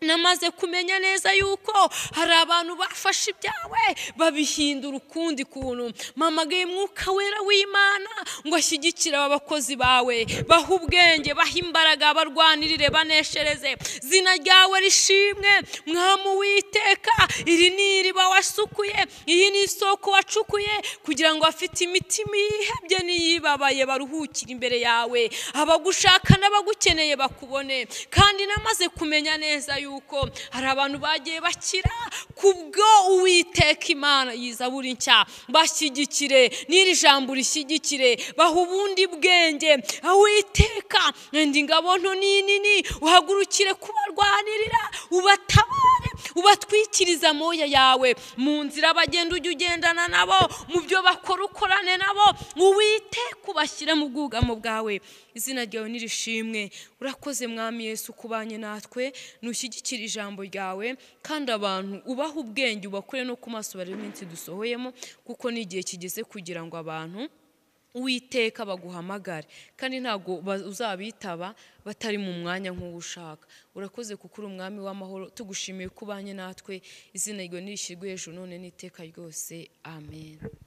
namaze kumenya neza yuko hari abantu bafashe ibyawe babihindura ukundi kuntu. Mpamagaye Mwuka Wera w'Imana ngo ashyigikire abakozi bawe, baha ubwenge, baha imbaraga, barwanirire, baneshereze. Zina ryawe rishimwe Mwami Uwiteka. Iri ni iriba wasukuye, iyi ni isoko wacukuye, kugira ngo afite imitima yihebye n'iyibabaye baruhukire imbere yawe, abagushaka n'abagukeneye bakubone. Kandi namaze kumenya neza yuko hari abantu bagiye bakira kubwo Uwiteka Imana y'Izaburi nshya. Bashyigikire, n'iri jambo rishyigikire, baha ubundi bwenge. Uwiteka ndi ngabo nto nini, uhagurukire kubarwanirira, ubatabare, ubatwikiriza amoya yawe. Mu nzira bagenda ujye ugendana nabo, mu byo bakora ukorane nabo. Uwiteka ubashyire mu bwugamo bwawe. Izina ryawe nirishimwe. Urakoze Mwami Yesu kubanye natwe, nushyigikira ijambo ryawe, kandi abantu ubaha ubwenge, ubakure no ku maso bari iminsi dusohoyemo, kuko n'igihe kigeze kugira ngo abantu Uwiteka baguhamagare, kandi ntago uzabitaba batari mu mwanya nk'uwo ushaka. Urakoze kuko uri Umwami w'amahoro, tugushimiye kubanye natwe. Izina ryawe nirishyirwe hejuru none n'iteka ryose. Amen.